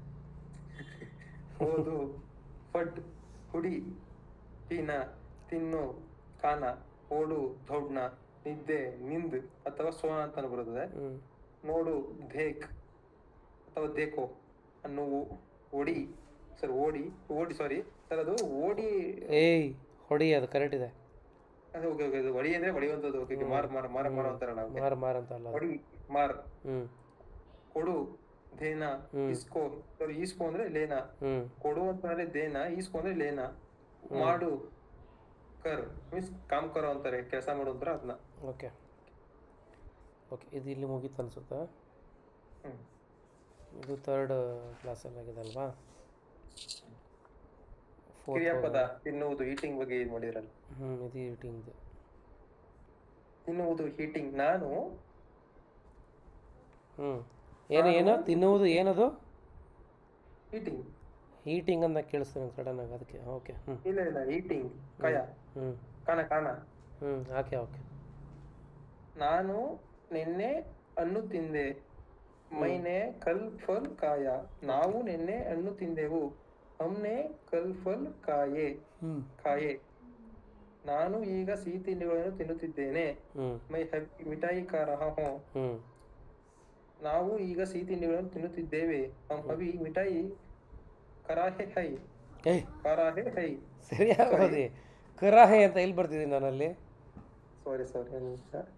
ಓದು ಫಡ್ ಹುಡಿ ಟೀನ ತಿನ್ನು ಕಾನ ಓಡು ದೌಡ್ನ ನಿದ್ದೆ ನಿಂದ್ ಅಥವಾ ಸೋ ಅಂತ ಬರುತ್ತದೆ ಹ್ಞೂ ನೋಡು ದೇಕ್ ಅಥವಾ ದೇಕೋ ಅನ್ನು ಓಡಿ ಸರ್ ಓಡಿ ಓಡಿ ಸಾರಿ ಸರ್ ಅದು ಓಡಿ ಏಯ್ ಹೊಡಿ ಅದು ಕರೆಕ್ಟ್ ಇದೆ ಅದು ಓಕೆ ಓಕೆ ಅದು ಹೊಡಿ ಅಂದ್ರೆ ಹೊಡಿಯುವಂಥದ್ದು ಓಕೆ ಓಕೆ ಮಾರ್ ಮಾರ್ ಮಾರ ಮಾರ ಅಂತಾರಲ್ಲ ಓಕೆ ಮಾರ್ ಮಾರ್ ಅಂತ ಅಲ್ಲ ಅದು. ಹೊಡಿ ಮಾರ್ ಹ್ಞೂ ಕೊಡು ದೇನ ಹ್ಮ್. ಇಸ್ಕೋ ಸಾರಿ ಈಸ್ಕೋ ಅಂದ್ರೆ ಲೇನಾ ಹ್ಞೂ ಕೊಡು ಅಂತಂದ್ರೆ ದೇನ ಈಸ್ಕೊ ಅಂದ್ರೆ ಲೇನ ಮಾಡು ಕರ್ ಮೀನ್ಸ್ ಕಾಮ್ ಕರೋ ಅಂತಾರೆ ಕೆಲಸ ಮಾಡು ಅಂತಾರೆ ಅದನ್ನ ಓಕೆ ಓಕೆ, ಇದು ಇಲ್ಲಿ ಮುಗೀತು ಅನಿಸುತ್ತಾ? ಹ್ಮ್ ಇದು ಥರ್ಡ್ ಕ್ಲಾಸಲ್ಲಿ ಆಗಿದೆ ಅಲ್ವಾ? ಫೋರ್ತ್ ಕ್ರಿಯಾಪದ ತಿನ್ನುವುದು ಈಟಿಂಗ್ ಬಗ್ಗೆ ಇದು ಮಾಡಿದ್ರಲ್ಲ. ಹ್ಞೂ ಇದು ಈಟಿಂಗ್ದು. ತಿನ್ನುವುದು ಹೀಟಿಂಗ್. ನಾನು ಹ್ಞೂ ಏನು ಏನು ತಿನ್ನುವುದು ಏನದು? ಈಟಿಂಗ್. ಹೀಟಿಂಗ್ ಅಂತ ಕೇಳಿಸ್ತು ನಂಗೆ ಸಡನ್ನಾಗಿ, ಅದಕ್ಕೆ. ಓಕೆ. ಹ್ಞೂ ಇಲ್ಲ ಇಲ್ಲ ಈಟಿಂಗ್ ಕಾಯ ಹ್ಞೂ ಕಾಣ ಕಾಣ. ಹ್ಞೂ ಓಕೆ ಓಕೆ. ನಾನು ನಿನ್ನೆ ಹಣ್ಣು ತಿಂದೆ. ಮೈನೆ ಕಲ್ ಫಲ್ ಕಾಯ. ನಾವು ನಿನ್ನೆ ಹಣ್ಣು ತಿಂದೆವು. ಹಮ್ನೆ ಕಲ್ ಫಲ್ ಕಾಯೆ ಹ್ಞೂ ಕಾಯೆ. ನಾನು ಈಗ ಸಿಹಿ ತಿಂಡಿಗಳನ್ನು ತಿನ್ನುತ್ತಿದ್ದೇನೆ. ಹ್ಞೂ ಮೈ ಹಬ್ ಮಿಠಾಯಿ ಖಾ ರಹಾ ಹೂಂ. ಹ್ಞೂ ನಾವು ಈಗ ಸಿಹಿ ತಿಂಡಿಗಳನ್ನು ತಿನ್ನುತ್ತಿದ್ದೇವೆ. ಹಮ್ ಅಭಿ ಮಿಠಾಯಿ ಕರಾಹೆ ಹೈ ಏಯ್ ಕರಾಹೆ ಹೈ. ಸರಿಯಾಗಿ ಓದಿ. ಕರಾಹೆ ಅಂತ ಎಲ್ಲಿ ಬರ್ತಿದ್ದೀನಿ ನಾನಲ್ಲಿ? ಸಾರಿ ಸಾರಿ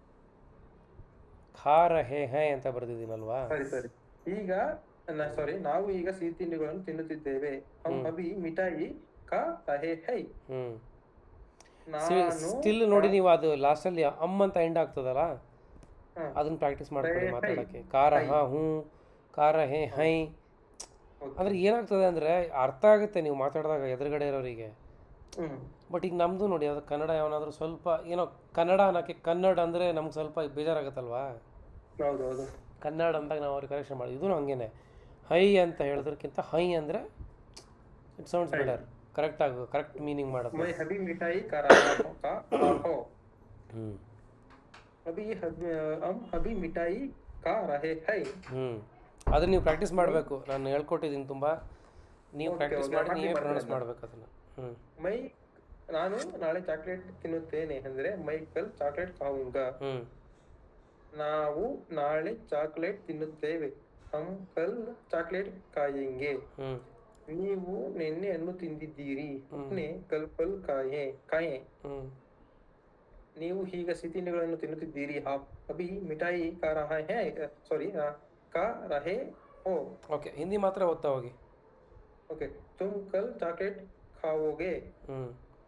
ಖಾರ ಹೇ ಹೈ ಅಂತ ಬರ್ತಿದ್ದೀನಲ್ವಾ? ಸರಿ ಸರಿ ಈಗ ಸಾರಿ ನಾವು ಈಗ ಸಿಹಿ ತಿಂಡಿಗಳನ್ನು ತಿನ್ನುತ್ತಿದ್ದೇವೆ. ಹಮ್ ಅಭಿ ಮಿಠಾಯಿ ಕಾ ರಹೆ ಹೈ. ಹ್ಞೂ ನಾನು ಸ್ಟಿಲ್ ನೋಡಿ ನೀವು, ಅದು ಲಾಸ್ಟಲ್ಲಿ ಅಮ್ಮ ಅಂತ ಎಂಡ್ ಆಗ್ತದಲ್ಲ, ಹ, ಅದನ್ನ ಪ್ರಾಕ್ಟೀಸ್ ಮಾಡ್ಕೊಳ್ಳಿ ಹೈ, ಮಾತಾಡೋಕ್ಕೆ. ಕಾರ ಹಾ ಹ್ಞೂ ಕಾರ ಹೇ ಹೈ ಓಕೆ. ಅಂದ್ರೆ ಏನಾಗ್ತದೆ ಅಂದರೆ ಅರ್ಥ ಆಗುತ್ತೆ ನೀವು ಮಾತಾಡಿದಾಗ ಎದುರುಗಡೆ ಇರೋರಿಗೆ. ಹ್ಮ್ ಬಟ್ ಈಗ ನಮ್ಮದು ನೋಡಿ, ಅದು ಕನ್ನಡ ಯಾವನಾದರೂ ಸ್ವಲ್ಪ ಏನೋ ಕನ್ನಡ ಅನ್ನೋಕ್ಕೆ ಕನ್ನಡ ಅಂದರೆ ನಮ್ಗೆ ಸ್ವಲ್ಪ ಬೇಜಾರಾಗುತ್ತಲ್ವಾ? ಹೌದು ಹೌದು. ಕನ್ನಡ ಅಂದಾಗ ನಾವು ಅವ್ರಿಗೆ ಕರೆಕ್ಷನ್ ಮಾಡಿ. ಇದೂ ಹಂಗೇನೆ, ಹೈ ಅಂತ ಹೇಳೋದಕ್ಕಿಂತ ಹೈ ಅಂದರೆ ಇಟ್ ಸೌಂಡ್ಸ್ ಬೆಟರ್. ಕರೆಕ್ಟ್ ಆಗ ಕರೆಕ್ಟ್ ಮೀನಿಂಗ್ ಮಾಡೋದು. ಮೈ ಹಬಿ ಮಿಠಾಯಿ ಖಾ ರಹಾ ಹೂಂ ಕಾ ರಹೋ. ಹ್ಞೂ ಅಭಿ ಹಬ್ ಹಮ್ ಅಭಿ ಮಿಠಾಯಿ ಖಾ ರಹೆ ಹೈ. ಹ್ಞೂ ಅದನ್ನ ನೀವು ಪ್ರಾಕ್ಟೀಸ್ ಮಾಡಬೇಕು. ನಾನು ಹೇಳ್ಕೊಟ್ಟಿದ್ದೀನಿ ತುಂಬ, ನೀವು ಓಕೆ, ಪ್ರಾಕ್ಟೀಸ್ ಓಕೆ, ಮಾಡಿ ಹಾಗೆ ನೀವೇ ಮಾಡ್ತೀನಿ ಪ್ರೊನೌನ್ಸ್ ಅದನ್ನ. ಮಾಡಬೇಕು ಅದನ್ನು. ಹ್ಞೂ ಮೈ ನಾನು ನಾಳೆ ಚಾಕ್ಲೇಟ್ ತಿನ್ನುತ್ತೇನೆ ಅಂದ್ರೆ ಮೈ ಕಲ್ ಚಾಕ್ಲೇಟ್ ಖಾऊंगा. ಹ್ಞೂ ನಾವು ನಾಳೆ ಚಾಕ್ಲೇಟ್ ತಿನ್ನುತ್ತೇವೆ. ಹಮ್ ಕಲ್ ಚಾಕ್ಲೇಟ್ ಖಾಯेंगे. ಹ್ಞೂ ನೀವು ನಿನ್ನೆ ಹಣ್ಣು ತಿಂದಿದ್ದೀರಿ. ಹ್ಮ್. ಹಮ್ನೆ ಕಲ್ ಫಲ್ ಖಾಯೆ ಖಾಯೆ. ಹ್ಞೂ ನೀವು ಈಗ ಸಿಹಿ ತಿಂಡಿಗಳನ್ನು ತಿನ್ನುತ್ತಿದ್ದೀರಿ. ಆಪ್ ಅಭಿ ಮಿಠಾಯಿ ಖಾ ರಹಾ ಹೈ ಸಾರಿ ಖಾ ರಹೆ ಹೋ. ಓಕೆ, ಹಿಂದಿ ಮಾತ್ರ ಓದ್ತಾ ಹೋಗಿ. ओके तुम कल चॉकलेट खाओगे. ಹ್ಞೂ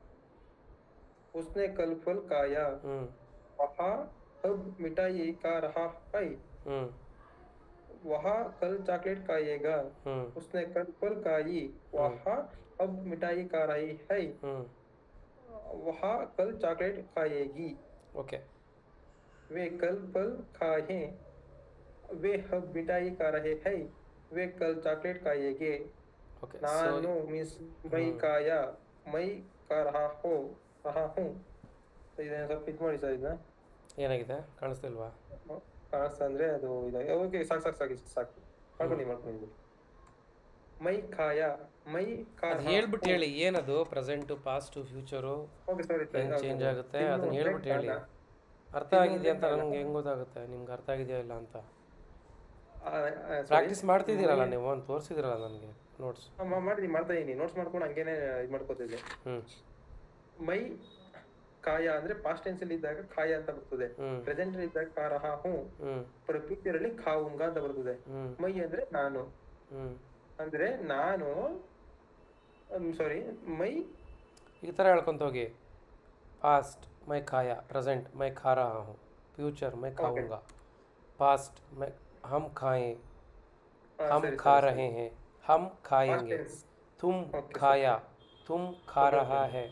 उसने कल फल खाया. ಹ್ಞೂ वह अब मिठाई खा रहा है. ಹ್ಞೂ वह कल चॉकलेट खाएगा. ಹ್ಞೂ उसने कल फल खाई. वह अब मिठाई खा रही है. ಹ್ಞೂ वह कल चॉकलेट खाएगी. ಓಕೆ. वे कल फल खाए. वे अब मिठाई खा रहे हैं. वे कल चॉकलेट खाएंगे. ಓಕೆ ನಾನು मीन्स मई खाया मई खा रहा हो रहा हूँ. ಇದನ್ನ ಸ್ವಲ್ಪ ಇದು ಮಾಡಿ ಸರ್. ಇದನ್ನ ಏನಾಗಿದೆ ಕಾಣಿಸ್ತಿಲ್ವಾ? ಕಾಣಿಸ್ತಾ ಅಂದ್ರೆ ಅದು ಇದೆ. ಓಕೆ ಸಾಕು ಸಾಕು ಸಾಕು ಇಷ್ಟು ಸಾಕು. ಮಾಡ್ಕೊಂಡು ಮಾಡ್ಕೊಂಡು ಮೈ ಖಾಯ ಮೈ ಖಾ ಅದು ಹೇಳ್ಬಿಟ್ಟು ಹೇಳಿ, ಏನದು present past future okay sorry ಹೆಂಗೆ ಚೇಂಜ್ ಆಗುತ್ತೆ ಅದನ್ನ ಹೇಳ್ಬಿಟ್ಟು ಹೇಳಿ. ಅರ್ಥ ಆಗಿದೆಯಾ ಅಂತ ನನಗೆ ಹೆಂಗೆ ಗೊತ್ತಾಗುತ್ತೆ ನಿಮ್ಗೆ ಅರ್ಥ ಆಗಿದೆಯಾ ಇಲ್ಲ ಅಂತ? ಪ್ರಾಕ್ಟೀಸ್ ಮಾಡ್ತಿದ್ದೀರಲ್ಲ ನೀವು, ಒಂದು ತೋರಿಸಿದಿರಲ್ಲ ನನಗೆ ನೋಟ್ಸ್. ಮಾಡಿದೀನಿ ಮಾಡ್ತಾ ಇದೀನಿ. ನೋಟ್ಸ್ ಮಾಡ್ಕೊಂಡು ಹಂಗೇನೆ ಇದು ಮಾಡ್ಕೋತಿದ್ದೆ. ಹ್ಞೂ ಮೈ ಕಾಯ ಅಂದ್ರೆ ಪಾಸ್ಟ್ ಟೆನ್ಸ್ ಅಲ್ಲಿ ಇದ್ದಾಗ ಖಾಯ ಅಂತ ಬರ್ತದೆ. ಹ್ಞೂ ಪ್ರೆಸೆಂಟ್ ಅಲ್ಲಿ ಇದ್ದಾಗ ಖಾ ರಹಾ ಹೂಂ. ಹ್ಞೂ ಫ್ಯೂಚರ್ ಅಲ್ಲಿ ಖಾऊंगा ಅಂತ ಬರ್ತದೆ. ಹ್ಞೂ ಮೈ ಅಂದ್ರೆ ನಾನು. ಹ್ಞೂ ಅಂದ್ರೆ ನಾನು ಸಾರಿ ಮೈ ಈ ಥರ ಹೇಳ್ಕೊಂತ ಹೋಗಿ. ಪಾಸ್ಟ್ ಮೈ ಖಾಯ, ಪ್ರೆಸೆಂಟ್ ಮೈ ಖಾ ರಹಾ ಹೂँ, ಫ್ಯೂಚರ್ ಮೈ ಖಾऊंगा, पास्ट मैं हम खाएं, हम खा रहे हैं, हम खाएंगे, तुम खाया, तुम खा रहा है.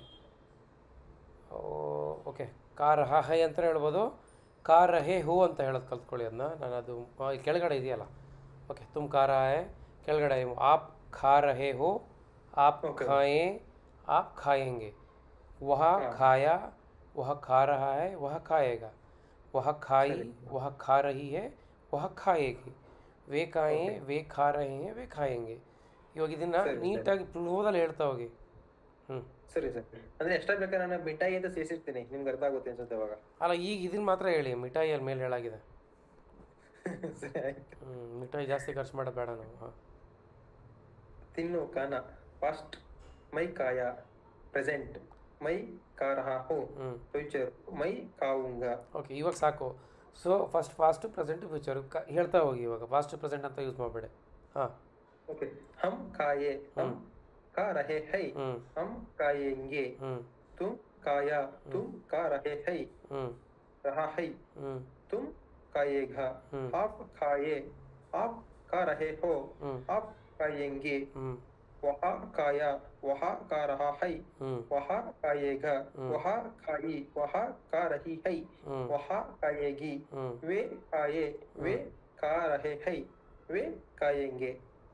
ಓಕೆ, ಖಾ ರಹಾ ಹೈ ಅಂತ ಹೇಳ್ಬೋದು. ಖಾ ರಹೆ ಹೋ ಅಂತ ಹೇಳೋದು ಕಲ್ತ್ಕೊಳ್ಳಿ ಅದನ್ನ. ನಾನು ಅದು ಕೆಳಗಡೆ ಇದೆಯಲ್ಲ. ಓಕೆ, ತುಮ್ ಖಾ ರಹಾ ಹೈ ಕೆಳಗಡೆ ಆಪ್ ಖಾ ರಹೆ ಹೋ, ಆಪ್ ಖಾಯೆ, ಆಪ್ ಖಾಯेंगे. वह खाया, वह खा रहा है, वह खाएगा. वह खाई, वह खा रही है, वह खाएगी. वे खाएं, वे खा रहे हैं, वे खाएंगे. ಇವಾಗ ಇದನ್ನ ನೀಟಾಗಿ ಫ್ಲೋದಲ್ಲಿ ಹೇಳ್ತಾ ಹೋಗಿ. ಹ್ಞೂ ಸರಿ ಸರ್. ಅಂದ್ರೆ ಎಕ್ಸ್ಟ್ರಾ ಬೇಕಾದ್ರೆ ನಾನು ಮಿಠಾಯಿ ಅಂತ ಸೇರಿಸಿರ್ತೀನಿ, ನಿಮ್ಗೆ ಅರ್ಥ ಆಗುತ್ತೆ ಅನ್ಸುತ್ತೆ ಅವಾಗ. ಅಲ್ಲ, ಈಗ ಇದನ್ನ ಮಾತ್ರ ಹೇಳಿ, ಮಿಠಾಯಿ ಅಲ್ಲಿ ಮೇಲೆ ಹೇಳಾಗಿದೆ. ಸರಿ ಆಯ್ತು. ಹ್ಞೂ ಮಿಠಾಯಿ ಜಾಸ್ತಿ ಖರ್ಚು ಮಾಡೋದು ಬೇಡ ನಾವು. ಹಾಂ ತಿನ್ನು ಕಾನ ಪಾಸ್ಟ್ ಮೈ ಕಾಯ ಪ್ರೆಸೆಂಟ್ ಮೈ ಖಾ ರಹಾ ಹೂँ. ಹ್ಞೂ ಫ್ಯೂಚರ್ ಮೈ ಖಾऊंगा. ಓಕೆ, ಇವಾಗ ಸಾಕು. So first past present future ಕ ಹೇಳ್ತಾ ಹೋಗಿ. ಇವಾಗ ಫಾಸ್ಟ್ ಪ್ರೆಸೆಂಟ್ ಅಂತ ಯೂಸ್ ಮಾಡಬೇಡಿ. ಹಾಂ ओके हम खाए, हम खा रहे हैं, ಹ್ಞೂ हम खाएंगे. ಹ್ಞೂ तुम खाया, तुम खा रहे हैं, ಹ್ಞೂ रहा है, ಹ್ಞೂ तुम खाएगा हम्म आप खाए आप खा रहे हो हम्म आप खाएंगे हम्म वह खाया वह खा रहा है हम्म वह खाएगा हम्म वह खाई वह खा रही है हम्म वह खाएगी हम्म वे खाए वे हम्म खा रहे हैं वे खाएंगे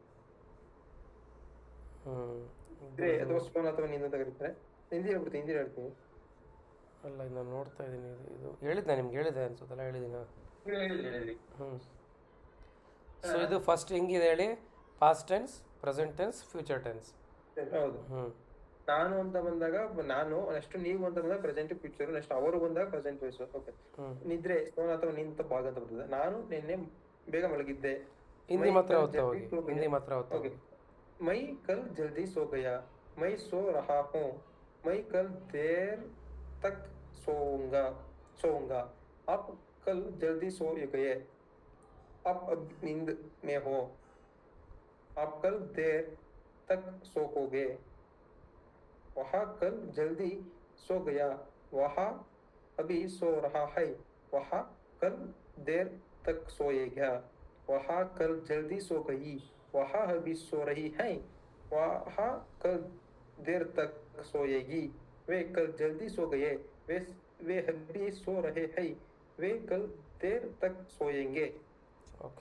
ಹ್ಮ್ ಇದ್ರೆ ಇದ್ರದ್ದು ಅಥವಾ ಸ್ಪೂನ್ ಅಥವಾ ನೀನು ಅಂತ ಕರೀತಾರೆ ಹಿಂದಿ ಹೇಳ್ಬಿಡ್ತೀನಿ ಹಿಂದಿ ಹೇಳ್ತೀನಿ ಅಲ್ಲ ಇದು ನಾನು ನೋಡ್ತಾ ಇದ್ದೀನಿ ಇದು ಇದು ಹೇಳಿದ್ದೆ ನಿಮ್ಗೆ ಹೇಳಿದೆ ಅನ್ಸುತ್ತಲ್ಲ ಹೇಳಿದ್ದೀನ ಹೇಳಿ ಹೇಳಿ ಹ್ಞೂ ಸೊ ಇದು ಫಸ್ಟ್ ಹೆಂಗಿದೆ ಹೇಳಿ past tense present tense future tense ಹೌದು ಹ್ಞೂ ನಾನು ಅಂತ ಬಂದಾಗ ನಾನು ನೆಕ್ಸ್ಟ್ ನೀವು ಅಂತ ಬಂದಾಗ ಪ್ರೆಸೆಂಟ್ ಫ್ಯೂಚರ್ ನೆಕ್ಸ್ಟ್ ಅವರು ಬಂದಾಗ ಪ್ರೆಸೆಂಟ್ ವಾಯ್ಸ್ ಓಕೆ ಹ್ಞೂ ನಿದ್ರೆ ಸೋನ ಅಥವಾ ನಿಂತ ಭಾಗ ಅಂತ ಬರ್ತದೆ ನಾನು ನಿನ್ನೆ ಬೇಗ ಮಲಗಿದ್ದೆ ಹಿಂದಿ ಮೈ ಮಾತ್ರ ಕಲ್ ಓದ್ತಾ ಹೋಗಿ ಜಲ್ದಿ ಸೋ ಹಿಂದಿ ಗಯಾ ಮಾತ್ರ ಓದ್ತಾ ओके ಹೋಗಿ मैं कल जल्दी सो गया मैं सो रहा हूँ मैं कल देर तक सोऊंगा सोऊंगा आप कल जल्दी सो गए आप अब नींद में हो आप कल देर तक सोओगे वह कल जल्दी सो गया वह अभी सो रहा है वह कल देर तक सोएगा वह कल जल्दी सो गई वह अभी सो रही है वह कल देर तक सोएगी वे कल जल्दी सो गए वे वे अभी सो रहे हैं वे कल देर तक सोएंगे ಓಕೆ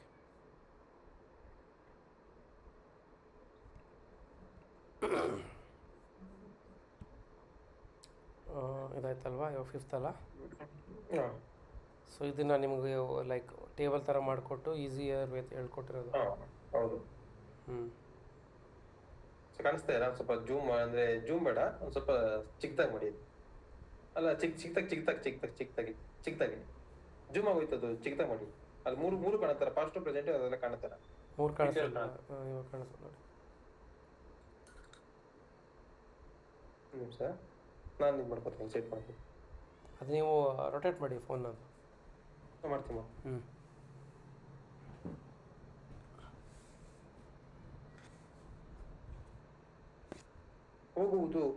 ಇದಾಯ್ತಲ್ವಾ ಇವಾಗ ಫಿಫ್ತ್ ಅಲ್ಲ हाँ ಸೊ ಇದನ್ನು ನಿಮಗೆ ಲೈಕ್ ಟೇಬಲ್ ಥರ ಮಾಡಿಕೊಟ್ಟು ಈಸಿಯರ್ ವೇ ಹೇಳ್ಕೊಟ್ಟಿರೋದು हाँ ಹೌದು ಹ್ಞೂ ಸೊ ಕಾಣಿಸ್ತಾ ಇಲ್ಲ ಒಂದ್ ಸ್ವಲ್ಪ ಜೂಮ್ ಅಂದ್ರೆ ಜೂಮ್ ಬೇಡ ಒಂದ್ ಸ್ವಲ್ಪ ಚಿಕ್ಕದಾಗಿ ಮಾಡಿ ಅಲ್ಲ ಚಿಕ್ಕ ಚಿಕ್ಕದಾಗಿ ಚಿಕ್ಕದಾಗಿ ಚಿಕ್ಕದಾಗಿ ಚಿಕ್ಕದಾಗಿ ಚಿಕ್ಕದಾಗಿ ಜೂಮ್ ಆಗೋಯ್ತು ಅದು ಚಿಕ್ಕದಾಗಿ ಮಾಡಿ ಅಲ್ಲಿ ಮೂರು ಮೂರು ಕಾಣತ್ತಾರ ಪಾಸ್ಟ್ ಪ್ರೆಸೆಂಟ್ ಅದೆಲ್ಲ ಕಾಣತ್ತಾರ ಮೂರು ಕಾಣಿಸ್ತಿಲ್ಲ ಹಾಂ ಇವಾಗ ಕಾಣಿಸ್ತದೆ ನೋಡಿ ನಿಮಿಷ ನಾನು ಇದು ಮಾಡ್ಕೊತೀನಿ ಸೆಟ್ ಮಾಡ್ತೀನಿ ಅದು ನೀವು ರೊಟೇಟ್ ಮಾಡಿ ಫೋನ್ ಅದು ಮಾಡ್ತೀನಿ ಹ್ಞೂ ಹೋಗುವುದು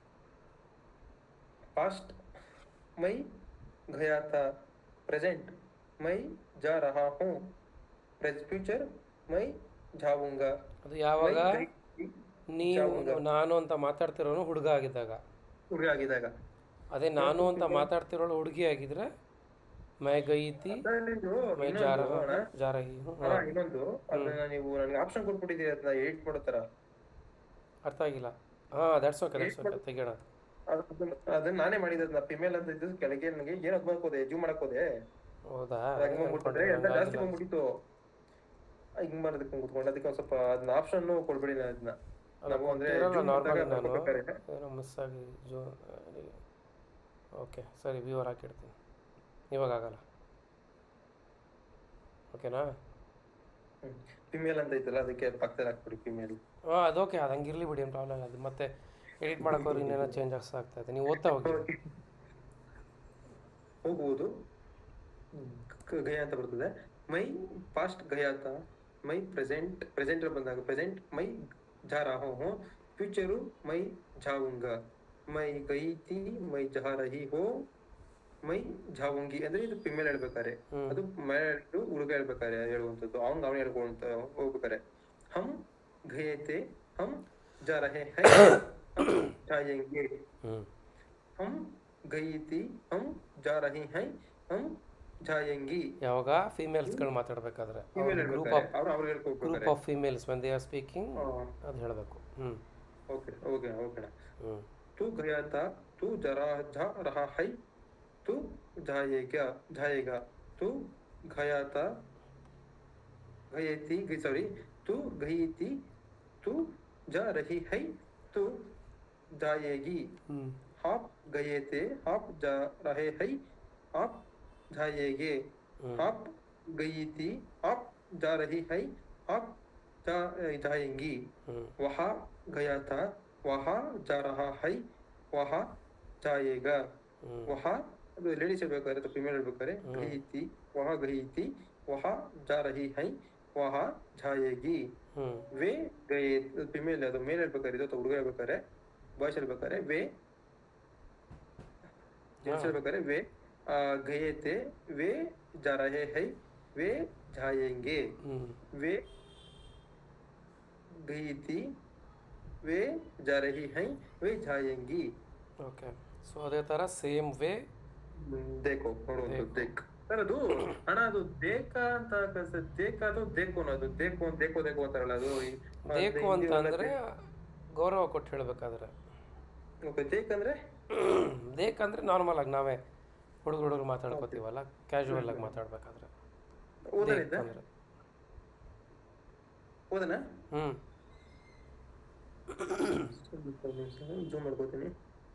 पास्ट मैं गया था प्रेजेंट मैं जा रहा हूँ फ्यूचर मैं जाऊंगा ಅದು ಯಾವಾಗ मैं गई ನೀವು ಜಾವುಂಗಾ. ನಾನು ಅಂತ ಮಾತಾಡ್ತಿರೋನು ಹುಡುಗ ಆಗಿದ್ದಾಗ ಹುಡುಗ ಆಗಿದಾಗ ಅದೇ ನಾನು ಅಂತ ಮಾತಾಡ್ತಿರೋಳು ಹುಡುಗಿ ಆಗಿದ್ರೆ ಮೈ ಗೈತಿ ಅದ್ರಲ್ಲಿಂದು ಮೈ ಇನ್ನೊಂದು ಜಾರ ಅಣ್ಣ, ಜಾರಹಿ ಅಣ್ಣ, ಇನ್ನೊಂದು ಅದನ್ನ ನೀವು ನನಗೆ ಆಪ್ಷನ್ ಕೊಟ್ಬಿಟ್ಟಿದ್ದೀರಿ ಅದನ್ನ ಎಡಿಟ್ ಮಾಡೋ ತರ ಅರ್ಥ ಆಗಿಲ್ಲ ಹಾಂ ದಟ್ಸ್ ಓಕೆ ದಟ್ಸ್ ಓಕೆ ತೆಗಿಯೋಣ ಅದನ್ನ ಅದನ್ನ ನಾನೇ ಮಾಡಿದ್ದ ಫಿಮೇಲ್ ಅಂತ ಇದ್ದು ಕೆಳಗೆ ನನಗೆ ಏನು ಅದ್ ಮಾಡ್ಕೋದೆ ಜೂಮ್ ಮಾಡಕ್ ಹೋದೆ ಹೌದಾ ಹಂಗ್ ಬಂದ್ಬಿಟ್ಟಿದ್ರೆ ಎಲ್ಲ ಜಾಸ್ತಿ ಬಂದ್ಬಿಟ್ಟಿತ್ತು ಹಿಂಗ್ ಮಾಡೋದಕ್ಕೆ ಕುತ್ಕೊಂಡು ಅದಕ್ಕೆ ಒಂದ್ ಸ್ವಲ್ಪ ಅದನ್ನ ಆಪ್ಷನ್ ಕೊಡ್ಬೇಡಿ ನಾನು ಅದನ್ನ ನಾವು ಅಂದ್ರೆ zoom ನಾರ್ಮಲ್ ಮಾಡ್ದಾಗ ನಾನು ಮಾಡ್ಬೇಕಾದ್ರೆ ಏನೋ ಮಿಸ್ ಆಗಿ ಜೋ ಓಕೆ ಸರಿ ವ್ಯೂವರ್ ಹಾಕಿಡ್ತೀನಿ ಇವಾಗ ಆಗಲ್ಲ ಓಕೆನಾ ಫಿಮೇಲ್ ಅಂತ ಐತಲ್ಲ ಅದಕ್ಕೆ ಪಕ್ಕದಲ್ಲಿ ಹಾಕ್ಬಿಡಿ ಫಿಮೇಲ್ ಹಾಂ ಅದು ಓಕೆ ಅದು ಹಂಗಿರಲಿ ಬಿಡಿ ಏನು ಪ್ರಾಬ್ಲಮ್ ಅದು ಮತ್ತೆ ಎಡಿಟ್ ಮಾಡೋಕ್ಕೋದ್ರೆ ಇನ್ನೇನೋ ಚೇಂಜಸ್ ಆಗ್ತಾ ಇದೆ ನೀವು ಓದ್ತಾ ಹೋಗಿ ಹೋಗುವುದು ಗಯ ಅಂತ ಬರ್ತದೆ ಮೈ ಪಾಸ್ಟ್ ಗಯಾತ ಮೈ ಪ್ರೆಸೆಂಟ್ ಪ್ರೆಸೆಂಟ್ ಬಂದಾಗ ಪ್ರೆಸೆಂಟ್ ಮೈ ಜಾ ರಹಾ ಹೂಂ ಫ್ಯೂಚರು ಮೈ ಜಾऊंगा ಮೈ ಗಯಿ ಥಿ ಮೈ ಜಾ ರಹಿ ಹೋ ಮೈ ಜಾऊंगी ಅಂದ್ರೆ ಇದು ಫಿಮೇಲ್ ಹೇಳ್ಬೇಕಾರೆ ಹ್ಮ್. ಅದು ಮೇಲ್ ಹುಡುಗ ಹೇಳ್ಬೇಕಾರೆ ಹೇಳುವಂಥದ್ದು ಅವ್ನ್ ಅವ್ನು ಹೇಳ್ಕೊಂತ ಹೋಗ್ಬೇಕಾರೆ ಹಮ್ ಗಯೆ ಥೆ ಹಮ್ ಜಾ ರಹೆ ಹೈ ಹಮ್ ಜಾಯೆಂಗೆ ಹ್ಞೂ हम गई थी हम जा रही हैं हम जाएंगी ಯಾವಾಗ ಫೀಮೇಲ್ಸ್ಗಳು ಮಾತಾಡ್ಬೇಕಾದ್ರೆ ಫಿಮೇಲ್ ಗ್ರೂಪ್ ಹೇಳ್ಬೇಕಾರೆ ಆಫ್ ಅವ್ರು ಅವ್ರು ಗ್ರೂಪ್ ಹೇಳ್ಕೊಬೇಕಾರೆ of females when they are speaking ಅದು ಹೇಳಬೇಕು ಹ್ಞೂ ओके ओके ओके ಹ್ಞೂ तू गया था तू जरा जा रहा है तू जाएगा जाएगा तू गया था गई थी सॉरी तू गई थी तू जा रही है तू जाएगी ಹ್ಞೂ आप गए थे आप जा रहे हैं आप जाएंगे ಹ್ಞೂ आप गई थी आप जा रही है आप जा जाएंगी ಹ್ಞೂ वहाँ गया था वहाँ जा रहा है वहाँ जाएगा ಹ್ಞೂ वहाँ लेडीज ಹೇಳ್ಬೇಕಾದ್ರೆ तो फीमेल ಹೇಳ್ಬೇಕಾದ್ರೆ ಹ್ಮ್. गई थी वहाँ गई थी वहाँ जा रही है वहाँ जाएगी ಹ್ಞೂ वे गए फीमेल ಅದು ಮೇಲ್ ಹೇಳ್ಬೇಕಾದ್ರೆ ಇದು ಹುಡುಗ ಹೇಳ್ಬೇಕಾದ್ರೆ ಬಾಯ್ಸ್ ಹೇಳ್ಬೇಕಾದ್ರೆ वे ಜೆಂಟ್ಸ್ ಹೇಳ್ಬೇಕಾದ್ರೆ वे आ, गए थे वे जा रहे हैं वे जाएंगे ಹ್ಞೂ वे गई थी वे जा रही हैं वे जाएंगी ಓಕೆ ಸೊ ಅದೇ ಥರ ಸೇಮ್ ವೇ ಹ್ಮ್, देखो ನೋಡು ಒಂದು ದೇಖೋ ದೇಕ್ ಸರ್ ಅದು ಅಣ್ಣ ಅದು ದೇಕ ಅಂತ ಕಳ್ಸ- ದೇಕ ಅದು ದೇಕು ಅನ್ನೋದು ದೇಕು ಅಂತ ದೇಕೋ ದೇಕೋ ಅಂತಾರಲ್ಲ ಅದು ಈ- ಆ, ಬೇಕು ಹಿಂದಿ ಅಂತ ಒಳಗೆ ಅಂದರೆ ಗೌರವ ಕೊಟ್ಟು ಹೇಳಬೇಕಾದ್ರೆ ಓಕೆ ದೇಕ್ ಅಂದ್ರೆ ಬೇಕಂದ್ರೆ ನಾರ್ಮಲ್ ಆಗಿ ನಾವೇ ಹುಡುಗ ಹುಡುಗರು ಮಾತಾಡ್ಕೋತೀವಲ್ಲ ಕ್ಯಾಶುವಲ್ ಆಗಿ ಮಾತಾಡ್ಬೇಕಾದ್ರೆ ಓದನ ದೇಕ್ ಇದ್ದ ಅಂದರೆ ಓದನ ಹ್ಞೂ ಜೂಮ್ ಮಾಡ್ಕೋತೀನಿ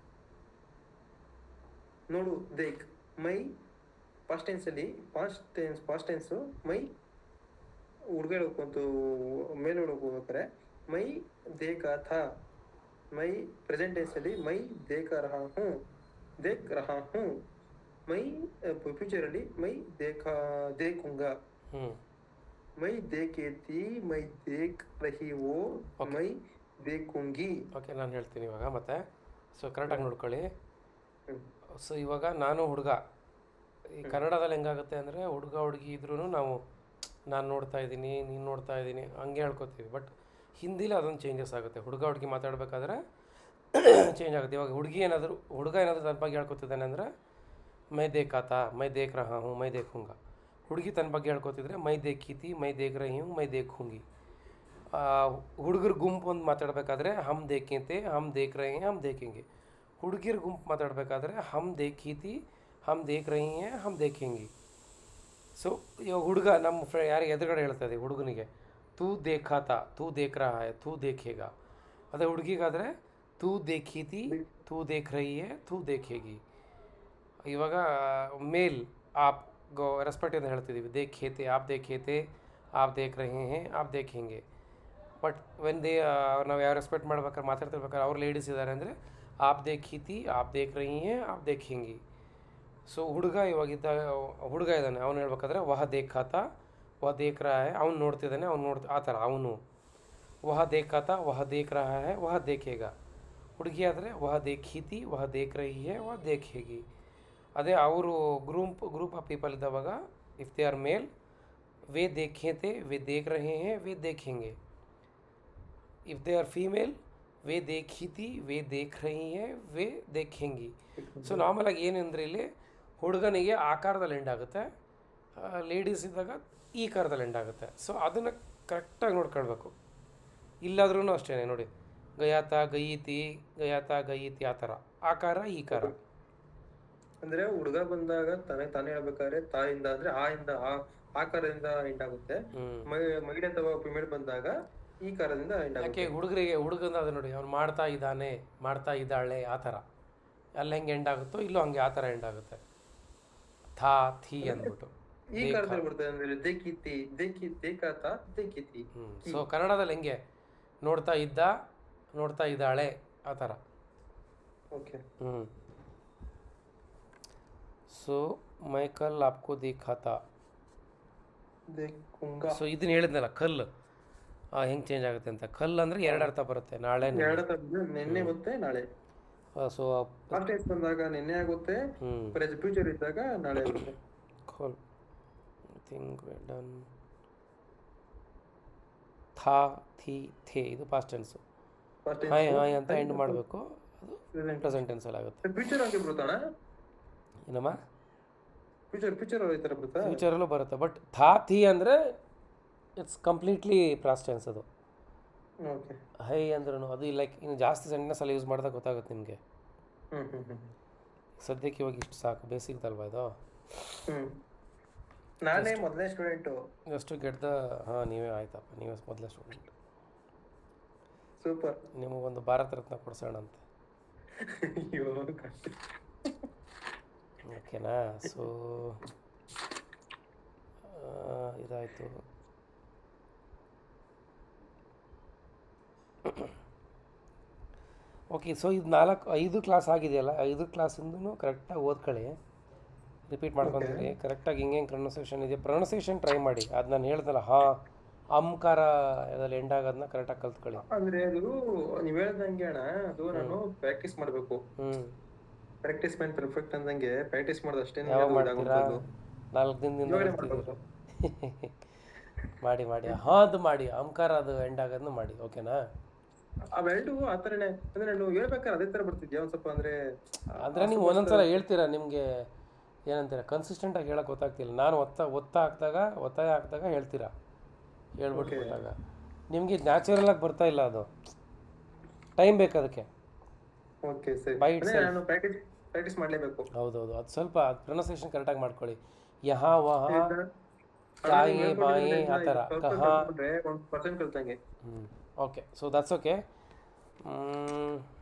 ನೋಡು ದೇಕ್ ಮೈ ಪಾಸ್ಟ್ ಟೆನ್ಸ್ ಅಲ್ಲಿ ಪಾಸ್ಟ್ ಟೆನ್ಸ್ ಪಾಸ್ಟ್ ಟೆನ್ಸ್ ಮೈ ಹುಡುಗ ಹೋಗ್ಕೊಂತು ಮೇಲೆ ಹೋಗ್ಬೇಕಾರೆ ಮೈ देखा था मैं प्रेजेंट टेंस ಅಲ್ಲಿ मैं देख रहा हूँ देख रहा हूँ मैं फ्यूचर ಅಲ್ಲಿ मैं देखा देखूंगा ಹ್ಞೂ मैं देखे थी मैं देख रही हूँ ಓಕೆ मैं देखूंगी ಓಕೆ ನಾನು ಹೇಳ್ತೀನಿ ಇವಾಗ ಮತ್ತೆ ಸೊ ಕರೆಕ್ಟಾಗಿ ಹ್ಮ್ ನೋಡ್ಕೊಳ್ಳಿ ಹ್ಮ್ ಸೊ ಇವಾಗ ನಾನು ಹುಡುಗ ಈ ಹ್ಮ್ ಕನ್ನಡದಲ್ಲಿ ಹೆಂಗಾಗುತ್ತೆ ಅಂದರೆ ಹುಡುಗ ಹುಡುಗಿ ಇದ್ರೂ ನಾವು ನಾನು ನೋಡ್ತಾ ಇದ್ದೀನಿ ನೀನು ನೋಡ್ತಾ ಇದ್ದೀನಿ ಹಂಗೆ ಹೇಳ್ಕೊತೀವಿ ಬಟ್ ಹಿಂದಿಲಿ ಅದೊಂದು ಚೇಂಜಸ್ ಆಗುತ್ತೆ ಹುಡುಗ ಹುಡುಗಿ ಮಾತಾಡಬೇಕಾದ್ರೆ ಚೇಂಜ್ ಆಗುತ್ತೆ ಇವಾಗ ಹುಡುಗಿ ಏನಾದರೂ ಹುಡುಗ ಏನಾದರೂ ತನ್ನ ಬಗ್ಗೆ ಹೇಳ್ಕೊತಿದ್ದಾನೆ ಅಂದರೆ ಮೈ ದೇಖಾತ ಮೈ ದೇಖ್ ರಹಾ ಹೂँ ಮೈ ದೇಖೂಂಗ ಹುಡುಗಿ ತನ್ನ ಬಗ್ಗೆ ಹೇಳ್ಕೊತಿದ್ರೆ ಮೈ ದೇಖೀತಿ ಮೈ ದೇಖ್ ರಹಿ ಹೂँ ಮೈ ದೇಖೂಂಗಿ ಹುಡುಗರ ಗುಂಪು ಒಂದು ಮಾತಾಡಬೇಕಾದ್ರೆ ಹಮ್ ದೇಖೇತೆ ಹಮ್ ದೇಖ್ ರಹೆ ಹೈ ಹಮ್ ದೇಖೇಂಗೆ ಹುಡುಗಿರ ಗುಂಪು ಮಾತಾಡಬೇಕಾದ್ರೆ ಹಮ್ ದೇಖೀತಿ ಹಮ್ ದೇಖ್ ರಹಿ ಹೈ ಹಮ್ ದೇಖೇಂಗಿ ಸೊ ಇವಾಗ ಹುಡುಗ ನಮ್ಮ ಫ್ರೆ ಯಾರಿಗೆ ಎದುರುಗಡೆ ಹೇಳ್ತಾ ಇದೆ ಹುಡುಗನಿಗೆ ತೂ ದೇಖಾತ ತೂ ದೇಖ್ ರಹಾ ಹೈ ತೂ ದೇಖೇಗಾ ಅದೇ ಹುಡುಗಿಗಾದರೆ ತೂ ದೇಖೀತಿ ತೂ ದೇಖ್ ರಹಿ ಹೈ ತೂ ದೇಖೇಗಿ ಇವಾಗ ಮೇಲ್ ಆಪ್ ಗೋ ರೆಸ್ಪೆಕ್ಟ್ ಅಂತ ಹೇಳ್ತಿದ್ದೀವಿ ದೇಖೇತೆ ಆಪ್ ದೇಖೇತೆ ಆಪ್ ದೇಖ್ ರಹೆ ಹೈ ಆಪ್ ದೇಖೇಂಗೆ ಬಟ್ ವೆನ್ ದೇ ನಾವು ಯಾವ ರೆಸ್ಪೆಕ್ಟ್ ಮಾಡ್ಬೇಕಾದ್ರೆ ಮಾತಾಡ್ತಿರ್ಬೇಕಾದ್ರೆ ಅವ್ರು ಲೇಡೀಸ್ ಇದ್ದಾರೆ ಅಂದರೆ ಆಪ್ ದೇಖೀತಿ ಆಪ್ ದೇಖ್ ರಹಿ ಹೈ ಆಪ್ ದೇಖೇಂಗಿ ಸೊ ಹುಡುಗ ಇವಾಗಿದ್ದ ಹುಡುಗ ಇದ್ದಾನೆ ಅವ್ನು ಹೇಳ್ಬೇಕಾದ್ರೆ ವಹ ದೇಖಾತ ವಹ ದೇಖ್ ರಹಾ ಹೈ ಅವ್ನು ನೋಡ್ತಿದ್ದಾನೆ ಅವ್ನು ನೋಡ್ತಾ ಆ ಥರ ಅವನು ವಹ ದೇಖಾತ ವಹ ದೇಖ್ ರಹಾ ಹೈ ವಹ ದೇಖೇಗಾ ಹುಡುಗಿ ಆದರೆ ವಹ ದೇಖೀತಿ ವಹ ದೇಖ್ ರಹಿ ಹೈ ವಹ ದೇಖೇಗಿ ಅದೇ ಅವರು ಗ್ರೂಪ್ ಗ್ರೂಪ್ ಆಫ್ ಪೀಪಲ್ ಇದ್ದವಾಗ ಇಫ್ ದೇ ಆರ್ ಮೇಲ್ वे देखे थे वे देख रहे हैं वे देखेंगे इफ़ दे आर फीमेल वे देखी थी वे देख रही हैं वे देखेंगी ಸೊ ನಾರ್ಮಲ್ ಆಗಿ ಏನಂದ್ರೆ ಇಲ್ಲಿ ಹುಡುಗನಿಗೆ ಆಕಾರದಲ್ಲಿ ಎಂಡ್ ಆಗುತ್ತೆ ಲೇಡೀಸ್ ಇದ್ದಾಗ ಈ ಕಾರದಲ್ಲಿ ಎಂಡ್ ಆಗುತ್ತೆ ಸೊ ಅದನ್ನು ಕರೆಕ್ಟಾಗಿ ನೋಡ್ಕೊಳ್ಬೇಕು ಇಲ್ಲಾದ್ರೂ ಅಷ್ಟೇ ನೋಡಿ ಗಯಾತ ಗಯೀತಿ ಗಯಾತ ಗಯೀತಿ ಆ ಥರ ಆಕಾರ ಈ ಕಾರ ಅಂದ್ರೆ ಹುಡುಗ ಬಂದಾಗ ತಾನೇ ತಾನೇ ಹೇಳ್ಬೇಕಾದ್ರೆ ತಾಯಿಂದ ಅಂದ್ರೆ ಆ ಇಂದ ಆ ಆಕಾರದಿಂದ ಎಂಡ್ ಆಗುತ್ತೆ ಹ್ಞೂ ಮೈ- ಮಹಿಳೆ ಅಥವಾ ಫಿಮೇಲ್ ಬಂದಾಗ ಈ ಕಾರದಿಂದ ಎಂಡ್ ಯಾಕೆ ಆಗುತ್ತೆ ಹುಡುಗರಿಗೆ ಹುಡುಗನ ಅದು ನೋಡಿ ಅವ್ನು ಮಾಡ್ತಾ ಇದ್ದಾನೆ ಮಾಡ್ತಾ ಇದ್ದಾಳೆ ಆ ಥರ ಅಲ್ಲಿ ಹೆಂಗೆ ಎಂಡ್ ಆಗುತ್ತೋ ಇಲ್ಲೂ ಹಂಗೆ ಆ ಥರ ಎಂಡ್ ಆಗುತ್ತೆ ಥಾ ಥಿ ಅಂದ್ಬಿಟ್ಟು ಈ ದೇಖ ಕಾಲದಲ್ಲಿ ಬರ್ತದೆ ಅಂದ್ರೆ ದೇಖಿತಿ ದೇಖಿ ದೇಖಾತ ದೇಖಿತಿ ಹ್ಞೂ ಸೊ ಕನ್ನಡದಲ್ಲಿ ಹೆಂಗೆ ನೋಡ್ತಾ ಇದ್ದ ನೋಡ್ತಾ ಇದ್ದಾಳೆ ಆ ಥರ ಓಕೆ ಹ್ಞೂ ಸೊ ಮೈಕಲ್ ಆಪ್ಕೋ ದಿಖಾತಾ ದೇಖುಂಗ ಸೊ ಇದನ್ನ ಹೇಳಿದ್ನಲ್ಲ ಕಲ್ ಹೆಂಗೆ ಚೇಂಜ್ ಆಗುತ್ತೆ ಅಂತ ಕಲ್ ಅಂದರೆ ಎರಡು ಅರ್ಥ ಬರುತ್ತೆ ನಾಳೆ ಎರಡು ತರ ನಿನ್ನೆ ಮತ್ತೆ ನಾಳೆ ಸೊ ಫಾಸ್ಟ್ ಟೈಮ್ ಬಂದಾಗ ನಿನ್ನೆ ಆಗುತ್ತೆ ಹ್ಞೂ ಫ್ಯೂಚರ್ ಇದ್ದಾಗ ನಾಳೆ ಆಗುತ್ತೆ cool I think we're done ಥಾ ಥಿ ಥೇ ಇದು ಪಾಸ್ಟ್ ಟೆನ್ಸು ಫಾಸ್ಟ್ ಹಾಯ್ ಹಾಯ್ ಅಂತ ಎಂಡ್ ಮಾಡಬೇಕು ಅದು ಟೈಮ್ ಪ್ರೆಸೆಂಟ್ ಟೆನ್ಸಲ್ಲಿ ಆಗುತ್ತೆ ಫ್ಯೂಚರ್ ಹಂಗೆ ಬರುತ್ತಾಣ ಏನಮ್ಮ ಫ್ಯೂಚರ್ ಫ್ಯೂಚರ್ ಈ ತರ ಬರುತ್ತಾ ಫ್ಯೂಚರಲ್ಲೂ ಬರುತ್ತೆ ಬಟ್ ಥಾ ಥಿ ಅಂದರೆ ಇಟ್ಸ್ ಕಂಪ್ಲೀಟ್ಲಿ ಪಾಸ್ಟ್ ಟೆನ್ಸ್ ಅದು ಓಕೆ ಹೈ ಅಂದ್ರೂ ಅದು ಲೈಕ್ ಇನ್ನು ಜಾಸ್ತಿ ಸೆಂಟೆನ್ಸಲ್ಲಿ ಯೂಸ್ ಮಾಡಿದಾಗ ಗೊತ್ತಾಗುತ್ತೆ ನಿಮಗೆ ಹ್ಮ್ ಹ್ಮ್ ಹ್ಮ್ ಸದ್ಯಕ್ಕೆ ಇವಾಗ ಇಷ್ಟು ಸಾಕು ಬೇಸಿಕ್ದಲ್ವಾ ಇದು ಹ್ಮ್ ನಾನೇ ಮೊದಲನೇ ಸ್ಟೂಡೆಂಟು ಜಸ್ಟ್ ಗೆಟ್ ದ ಹಾಂ ನೀವೇ ಆಯ್ತಪ್ಪ ನೀವೇ ಮೊದಲೇ ಸ್ಟೂಡೆಂಟ್ ಸೂಪರ್ ನಿಮಗೊಂದು ಭಾರತ ರತ್ನ ಕೊಡ್ಸೋಣಂತೆ ಅಯ್ಯೋ ಕಷ್ಟ ಓಕೆನಾ ಸೊ ಇದಾಯಿತು ಓಕೆ ಸೊ ಇದು ನಾಲ್ಕು ಐದು ಕ್ಲಾಸ್ ಆಗಿದೆಯಲ್ಲ ಐದು ಕ್ಲಾಸಿಂದೂ ಕರೆಕ್ಟಾಗಿ ಓದ್ಕೊಳ್ಳಿ ರಿಪೀಟ್ ಮಾಡ್ಕೊಂತೀರಿ ಕರೆಕ್ಟಾಗಿ ಹಿಂಗೆ ಹೆಂಗೆ ಪ್ರೊನೌನ್ಸಿಯೇಷನ್ ಇದೆ ಪ್ರೊನೌನ್ಸಿಯೇಷನ್ ಟ್ರೈ ಮಾಡಿ ಅದು ನಾನು ಹೇಳ್ದಲ್ಲ ಹಾ ಅಮ್ಕಾರ ಇದರಲ್ಲಿ ಎಂಡ್ ಆಗೋದನ್ನ ಕರೆಕ್ಟಾಗಿ ಕಲ್ತ್ಕೊಳ್ಳಿ ಅಂದ್ರೆ ಅದು ನೀವ್ ಹೇಳ್ದಂಗೆ ಅಣ್ಣ ಅದು ನಾನು ಪ್ರಾಕ್ಟೀಸ್ ಮಾಡ್ಬೇಕು ಹ್ಞೂ ಪ್ರಾಕ್ಟೀಸ್ ಮ್ಯಾನ್ ಪರ್ಫೆಕ್ಟ್ ಅಂದಂಗೆ ಪ್ರಾಕ್ಟೀಸ್ ಮಾಡೋದು ಅಷ್ಟೇನೆ ಯಾವಾಗ ಅದು ಮಾಡ್ತೀರಾ? ಇದಾಗುವಂಥದ್ದು. ನಾಲ್ಕು ದಿನದಿಂದ ಇವಾಗಲೇ ಹೇಳ್ತಿದ್ದೀರ. ಮಾಡ್ಬೇಕು. ಮಾಡಿ ಮಾಡಿ ಹಾಂ ಅದು ಮಾಡಿ ಅಮ್ಕಾರ ಅದು ಎಂಡ್ ಆಗೋದನ್ನು ಮಾಡಿ ಓಕೆನಾ. ಅವೆರಡು ಆ ಥರನೇ ಅಂದ್ರೆ ನಾನು ಹೇಳ್ಬೇಕಾದ್ರೆ ಅದೇ ಥರ ಬರ್ತಿದ್ಯಾ ಒಂದು ಸ್ವಲ್ಪ ಅಂದ್ರೆ ಅಂದರೆ ನೀವು ಒಂದೊಂದ್ಸಲ ಹೇಳ್ತೀರಾ, ನಿಮಗೆ ಏನಂತೀರ ಕನ್ಸಿಸ್ಟೆಂಟಾಗಿ ಹೇಳೋಕೆ ಗೊತ್ತಾಗ್ತಿಲ್ಲ. ನಾನು ಒತ್ತ ಒತ್ತ ಹಾಕಿದಾಗ ಒತ್ತಾಯ ಹಾಕಿದಾಗ ಹೇಳ್ತೀರಾ, ಹೇಳ್ಬಿಟ್ಟು Okay. ಕೊಟ್ಟಾಗ ನಿಮಗೆ ನ್ಯಾಚುರಲಾಗಿ ಬರ್ತಾ ಇಲ್ಲ, ಅದು ಟೈಮ್ ಬೇಕು ಅದಕ್ಕೆ. ಓಕೆ ಸರಿ By ಅಂದ್ರೆ itself. ನಾನು ಪ್ರಾಕ್ಟೀಸ್ ಪ್ರಾಕ್ಟೀಸ್ ಮಾಡಲೇಬೇಕು. ಹೌದೌದು, ಅದು ಸ್ವಲ್ಪ ಅದು ಪ್ರೊನೌನ್ಸಿಯೇಷನ್ ಕರೆಕ್ಟಾಗಿ ಮಾಡ್ಕೊಳ್ಳಿ. ಯಹಾ ವಹ ಕಾಯಿ ಬಾಯಿ ಆ ಥರ ಕಹ. ಒಂದು ಪರ್ಸೆಂಟ್ ಕಲ್ತಂಗೆ. ಹ್ಞೂ ಓಕೆ, ಸೊ ದಟ್ಸ್ ಓಕೆ.